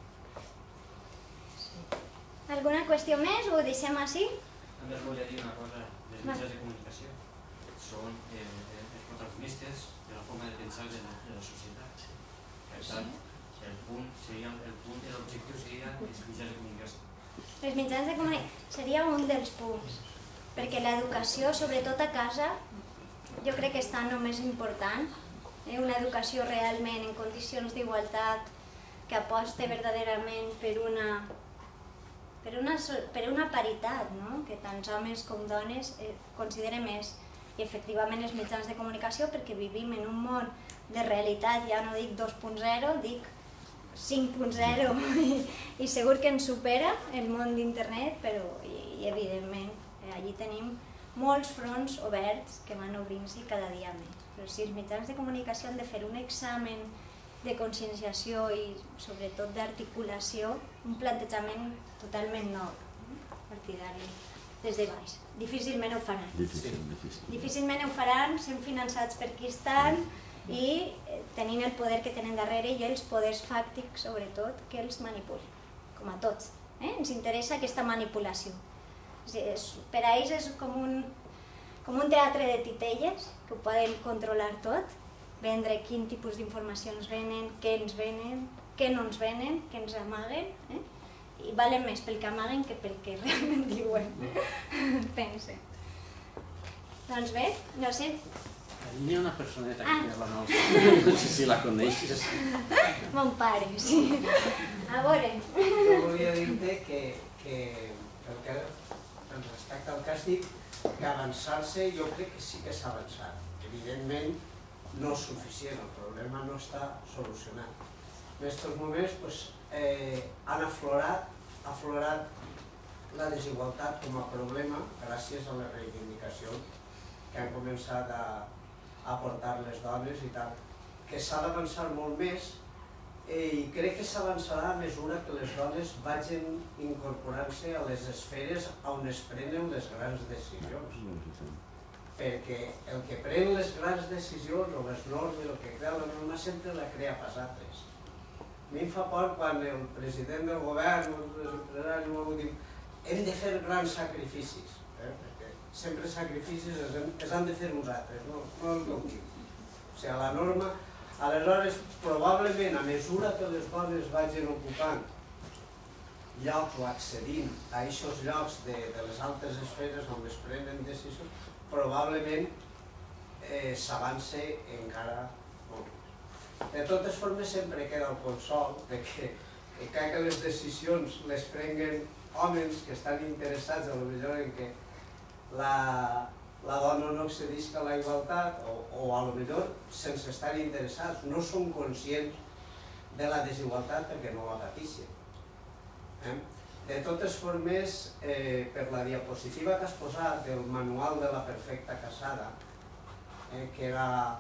Alguna qüestió més o ho deixem així? També us volia dir una cosa. Les mitjans de comunicació són els protagonistes de la forma de pensar de la societat. Per tant, l'objectiu seria els mitjans de comunicació. Els mitjans de comunicació seria un dels punts, perquè l'educació, sobretot a casa, jo crec que és tan o més important, una educació realment en condicions d'igualtat que aposte verdaderament per una paritat, que tant homes com dones consideren més. I efectivament els mitjans de comunicació, perquè vivim en un món de realitat, ja no dic 2.0, dic 5.0, i segur que ens supera el món d'internet, però evidentment allí tenim molts fronts oberts que van obrint-s'hi cada dia més. Però si els mitjans de comunicació han de fer un examen de conscienciació i sobretot d'articulació, un plantejament totalment nou, partidari, des de baix. Difícilment ho faran. Difícilment ho faran sent finançats per qui estan i tenint el poder que tenen darrere i els poders fàctics, sobretot, que els manipulen, com a tots. Ens interessa aquesta manipulació. Per a ells és com un teatre de titelles, que ho poden controlar tot, vendre quin tipus d'informació ens venen, què ens venen, què no ens venen, què ens amaguen, i valen més pel que amaguen que pel que realment diuen, pense. Doncs bé, no sé. Hi ha una personeta que és la nostra, no sé si la coneixes. Mon pare, sí. A veure. Jo volia dir-te que respecte al que has dit, que avançar-se jo crec que sí que s'ha avançat. Evidentment no és suficient, el problema no està solucionat. En aquests moments han aflorat la desigualtat com a problema gràcies a les reivindicacions que han començat a portar les dones i tal. Que s'ha d'avançar molt més i crec que s'avançarà a mesura que les dones vagin incorporant-se a les esferes on es prenen les grans decisions. Perquè el que pren les grans decisions o les normes, el que crea la norma, sempre la crea pas altres. A mi em fa por quan el president del govern o els empresaris diuen hem de fer grans sacrificis, perquè sempre sacrificis els han de fer uns altres, no els gaudim. O sigui, la norma, aleshores, probablement, a mesura que les dones vagin ocupant llocs o accedint a aquests llocs de les altes esferes on es prenen decisions, probablement s'avance encara molt més. De totes formes, sempre queda el consol que encara que les decisions les prenguen homes que estan interessats potser en que la dona no accedisca a la igualtat o potser sense estar interessats, no són conscients de la desigualtat perquè no la pateixen. De totes formes, per la diapositiva que has posat del manual de la perfecta casada, que era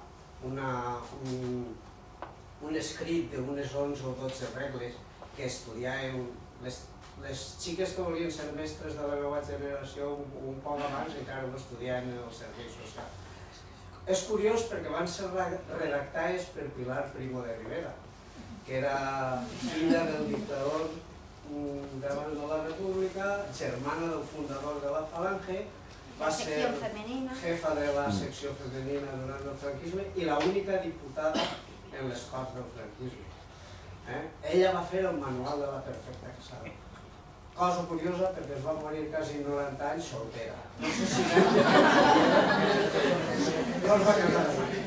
un escrit d'unes 11 o 12 regles que estudiaven les xiques que volien ser mestres de la meva generació un poc abans encara no estudiaven en el servei social. És curiós perquè van ser redactades per Pilar Primo de Rivera, que era filla del dictador d'abans de la República, germana del fundador de la Falange, va ser jefa de la secció femenina durant el franquisme i l'única diputada en les Corts del franquisme. Ella va fer el manual de la perfecta casada. Cosa curiosa perquè es va morir quasi 90 anys soltera. No sé si no es va casar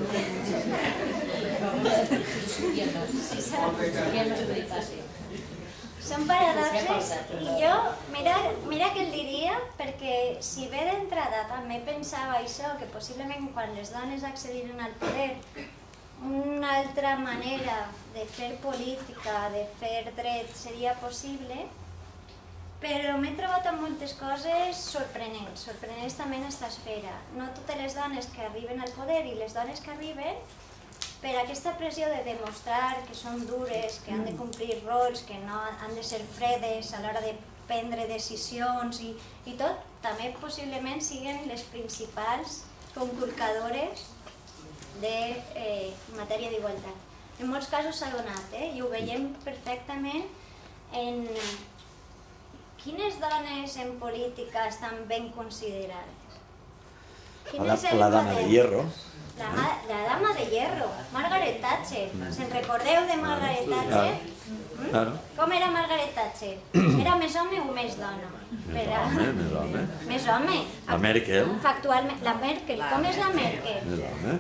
mai. Són paradoxes i jo, mira que el diria, perquè si bé d'entrada també pensava això, que possiblement quan les dones accediren al poder, una altra manera de fer política, de fer dret seria possible, però m'he trobat amb moltes coses sorprenents també en aquesta esfera. No totes les dones que arriben al poder i les dones que arriben, per aquesta pressió de demostrar que són dures, que han de complir rols, que no han de ser fredes a l'hora de prendre decisions i tot, també possiblement siguin les principals conculcadores de matèria d'igualtat. En molts casos s'ha donat, i ho veiem perfectament en quines dones en política estan ben considerades. La dama de hierro. La dama de hierro, Margaret Thatcher. Se'n recordeu de Margaret Thatcher? Com era Margaret Thatcher? Era més home o més dona? Més home. Més home. La Merkel. Factualment, la Merkel. Com és la Merkel? Més home.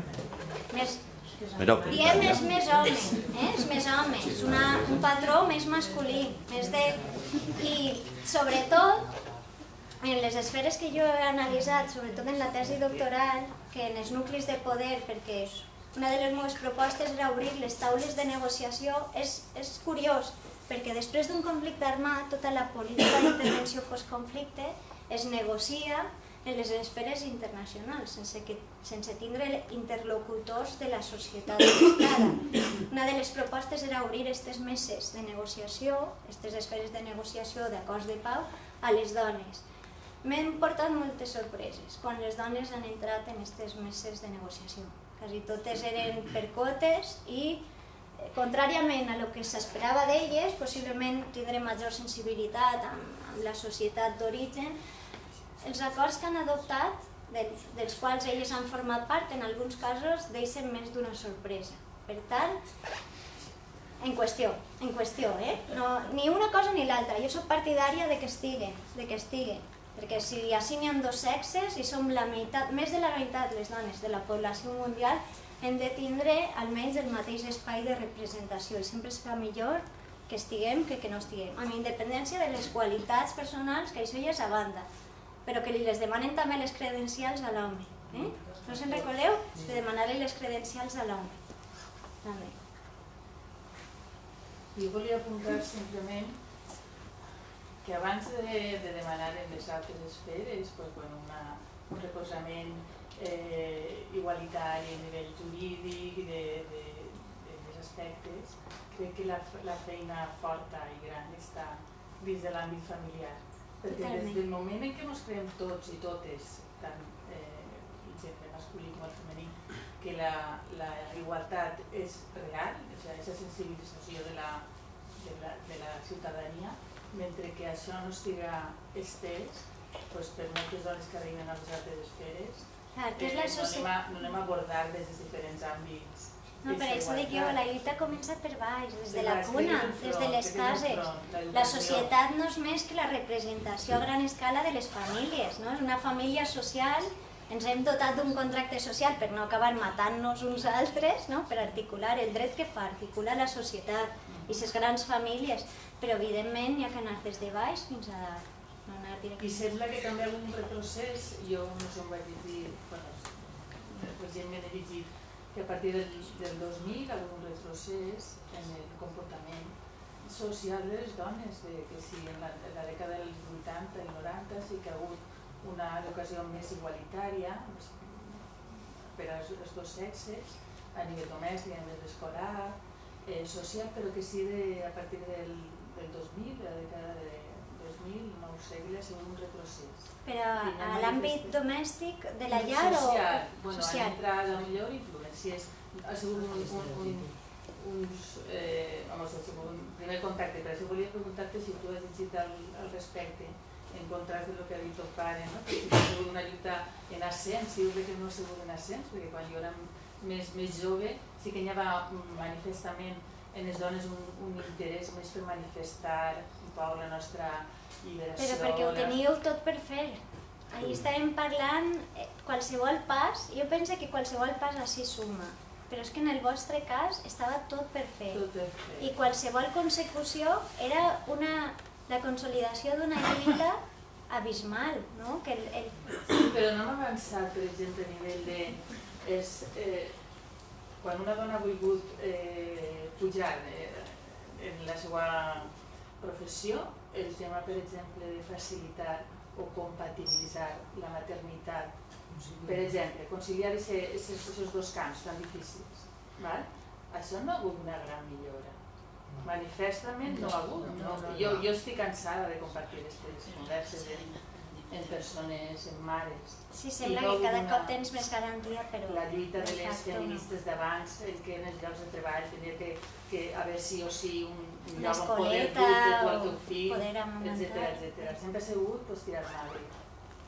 Diem és més home, és més home, és un patró més masculí, i sobretot en les esferes que jo he analitzat, sobretot en la tesi doctoral, que en els nuclis de poder, perquè una de les meves propostes era obrir les taules de negociació, és curiós, perquè després d'un conflicte armat, tota la política d'intervenció postconflicte es negocia en les esferes internacionals, sense tindre interlocutors de la societat afectada. Una de les propostes era obrir aquestes meses de negociació, aquestes esferes de negociació d'acords de pau, a les dones. M'han portat moltes sorpreses quan les dones han entrat en aquestes meses de negociació. Quasi totes eren per quotes i, contràriament a el que s'esperava d'elles, possiblement tindré major sensibilitat amb la societat d'origen, els acords que han adoptat, dels quals elles han format part, en alguns casos deixen més d'una sorpresa. Per tant, en qüestió, ni una cosa ni l'altra. Jo soc partidària de que estiguen, perquè si així n'hi ha dos sexes i som més de la meitat les dones de la població mundial, hem de tindre almenys el mateix espai de representació i sempre es fa millor que estiguem que no estiguem, amb independència de les qualitats personals, que això ja és a banda, però que li les demanen també les credencials a l'home. No se'n recordeu? De demanar-li les credencials a l'home. També. Jo volia apuntar simplement que abans de demanar en les altres esferes un recolzament igualitari a nivell jurídic i dels aspectes, crec que la feina forta i gran està dins de l'àmbit familiar. Perquè des del moment en què ens creiem tots i totes, tant el gènere masculí com el femení, que la igualtat és real, aquesta sensibilització de la ciutadania, mentre que això no estiga estès, per moltes dones que arriben a les altres esferes, no anem a abordar des dels diferents àmbits. No, per això dic jo, la lluita comença per baix, des de la cuna, des de les cases. La societat no és més que la representació a gran escala de les famílies, no? És una família social, ens hem dotat d'un contracte social per no acabar matant-nos uns altres, per articular el dret que fa articular la societat i les grans famílies, però evidentment hi ha que anar des de baix fins a dalt. I sembla que també hi ha un retrocés, jo no sé on vaig dir, gent me n'he llegit, que a partir del 2000 hi ha hagut un retrocés en el comportament social de les dones, que si en la dècada dels 80 i 90 sí que ha hagut una educació més igualitària per als dos sexes, a nivell domèstic, a nivell escolar, social, però que sí a partir del 2000, de la dècada de 2000, nou segle, ha sigut un retrocés. Però a l'àmbit domèstic de la llar o social? Bueno, ha entrat a millor influències, ha sigut un primer contacte, per això volia preguntar-te si tu has llegit al respecte, en contrast del que ha dit el pare, si ha sigut una lluita en ascens, jo crec que no ha sigut en ascens, perquè quan jo era més jove sí que hi havia manifestament en les dones un interès més per manifestar un poc la nostra liberació. Però perquè ho teníeu tot per fer. Ahir estàvem parlant, qualsevol pas, jo penso que qualsevol pas així suma, però és que en el vostre cas estava tot per fer. I qualsevol consecució era la consolidació d'una lluita abismal, no? Però no hem avançat, per exemple, a nivell de... Quan una dona ha volgut pujar en la seva professió, el tema, per exemple, de facilitar o compatibilitzar la maternitat, per exemple, conciliar aquests dos camps tan difícils, això no ha hagut una gran millora. Manifestament no ha hagut. Jo estic cansada de compartir aquestes converses en persones, en mares. Sí, sembla que cada cop tens més garantia, però... La lluita de les feministes d'abans, que en els llocs de treball tenia que haver sí o sí un lloc on poder dur-te tu al teu fill, etc. Sempre ha sigut tirar magre.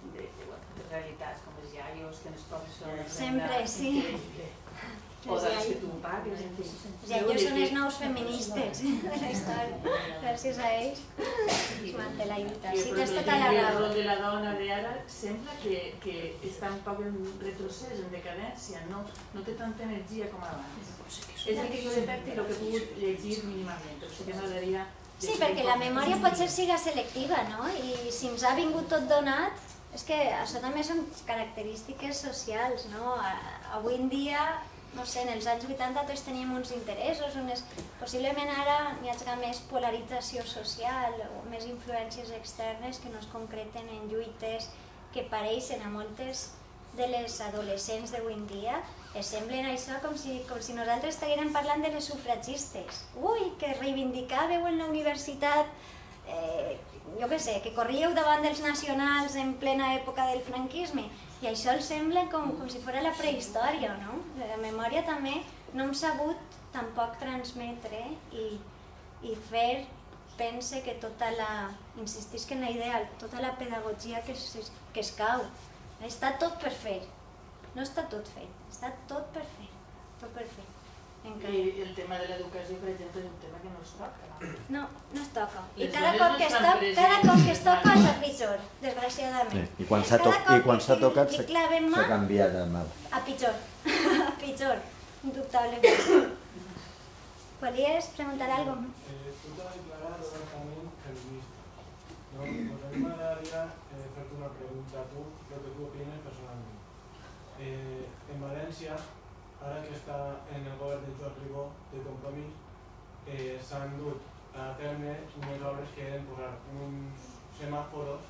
realitats com els iaios, que els pobres són una Sempre, sí. increïble. O de les que tu pagues, en fi. Els iaios són els nous feministes de la història. Gràcies a ells es manté la lluita. Sí, tens tota la El raó. rol de la dona d'ara sembla que està un poc en retrocés, en decadència, no té tanta energia com abans. És el que jo detecto i el que he pogut llegir mínimament, però sí que m'agradaria... Sí, perquè la memòria potser siga selectiva, no? I si ens ha vingut tot donat, és que això també són característiques socials, no? Avui en dia, no sé, en els anys 80 tots teníem uns interessos, possiblement ara hi ha més polarització social o més influències externes que no es concreten en lluites que pareixen a moltes de les adolescents d'avui en dia. Semblen això com si nosaltres estiguérem parlant de les sufragistes. Ui, que reivindicàveu en la universitat, jo què sé, que corríeu davant dels nacionals en plena època del franquisme. I això els sembla com si fos la prehistòria, no? La memòria també no hem sabut tampoc transmetre i fer, pense que tota la, insistisc en la idea, tota la pedagogia que es cau. Està tot per fer, no està tot fet, està tot per fer, tot per fer. I el tema de l'educació, per exemple, és un tema que no es toca, no? No, no es toca. I cada cop que es toca és a pitjor, desgraciadament. I quan s'ha tocat s'ha canviat de mal. A pitjor, a pitjor, indubtablement. ¿Podrías preguntar algo? Tú te has declarado abiertamente feminista, ¿no? Pues a mí me agradaría hacerte una pregunta a tú, lo que tú opinas personalmente. En Valencia, ara que està en el govern de Joan Ribó de Compromís, s'han dut a terme unes obres que eren posar uns semàforos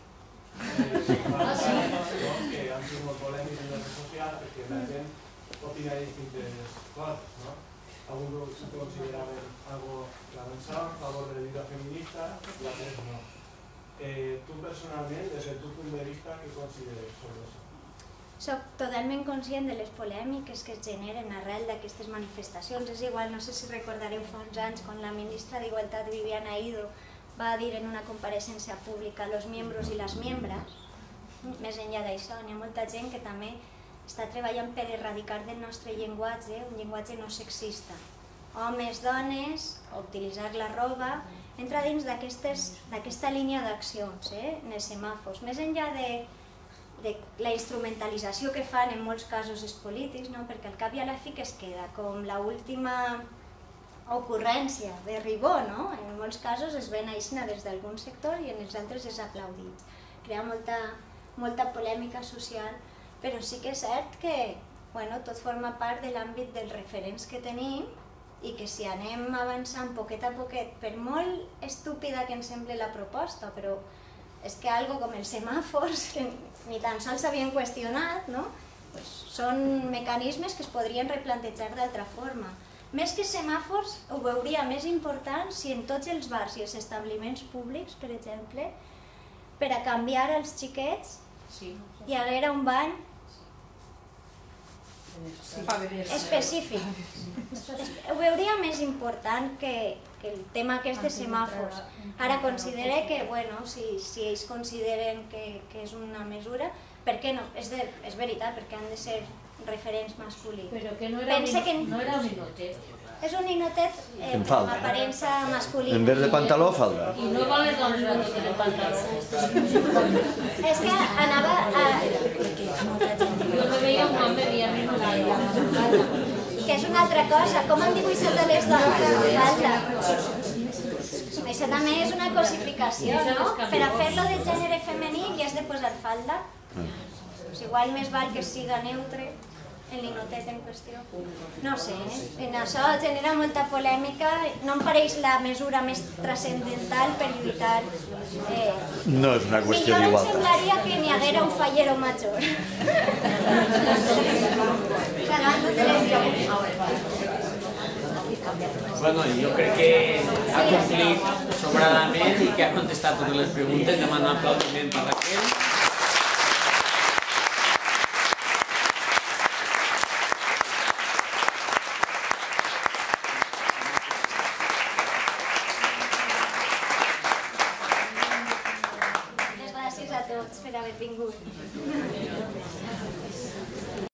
que han sigut molt polèmics en les redes socials perquè la gent opina distintes coses, no? Alguns ho consideraven algo que avançava a favor de la lluita feminista, l'altres no. Tu personalment, des del teu punt de vista, què consideres sobre això? Soc totalment conscient de les polèmiques que es generen arrel d'aquestes manifestacions. És igual, no sé si recordareu fa uns anys quan la ministra d'Igualtat, Viviana Ido, va dir en una compareixença pública los miembros i les membres. Més enllà d'això, n'hi ha molta gent que també està treballant per erradicar del nostre llenguatge un llenguatge no sexista. Homes, dones, utilitzar la roba, entra dins d'aquesta línia d'accions, en els semàfors. Més enllà de la instrumentalització que fan en molts casos els polítics, perquè al cap i a la fi que es queda com l'última ocurrència de Ribó, en molts casos es ven aixina des d'algun sector i en els altres és aplaudit. Crea molta polèmica social, però sí que és cert que tot forma part de l'àmbit dels referents que tenim i que si anem avançant poquet a poquet, per molt estúpida que ens sembli la proposta, però és que algo com els semàfors, que ni tan sols s'havien qüestionat, són mecanismes que es podrien replantejar d'altra forma. Més que semàfors, ho veuria més important si en tots els bars i els establiments públics, per exemple, per a canviar els xiquets, hi haguera un bany específic. Ho veuria més important que el tema aquest de semàfors. Ara considere que, si ells consideren que és una mesura, per què no? És veritat, perquè han de ser referents masculins. Però que no era un ninotet. És un ninotet amb aparença masculina. En vez de pantaló, falda. I no van les dones la nota de pantaló. És que anava a... Jo no veia un home veient una que és una altra cosa, com han dibuixat a les dones? Falda. Això també és una cosificació, no? Per a fer-lo de gènere femení hi has de posar falda. Igual més val que siga neutre el ninotet en qüestió. No sé, en això genera molta polèmica. No em pareix la mesura més transcendental per lluitar. No és una qüestió d'igualtat. Millor em semblaria que n'hi haguera un fallero major. Bueno, jo crec que ha complit sobradament i que ha contestat totes les preguntes. Demano un aplaudiment per Raquel. Moltes gràcies a tots. tots per haver vingut.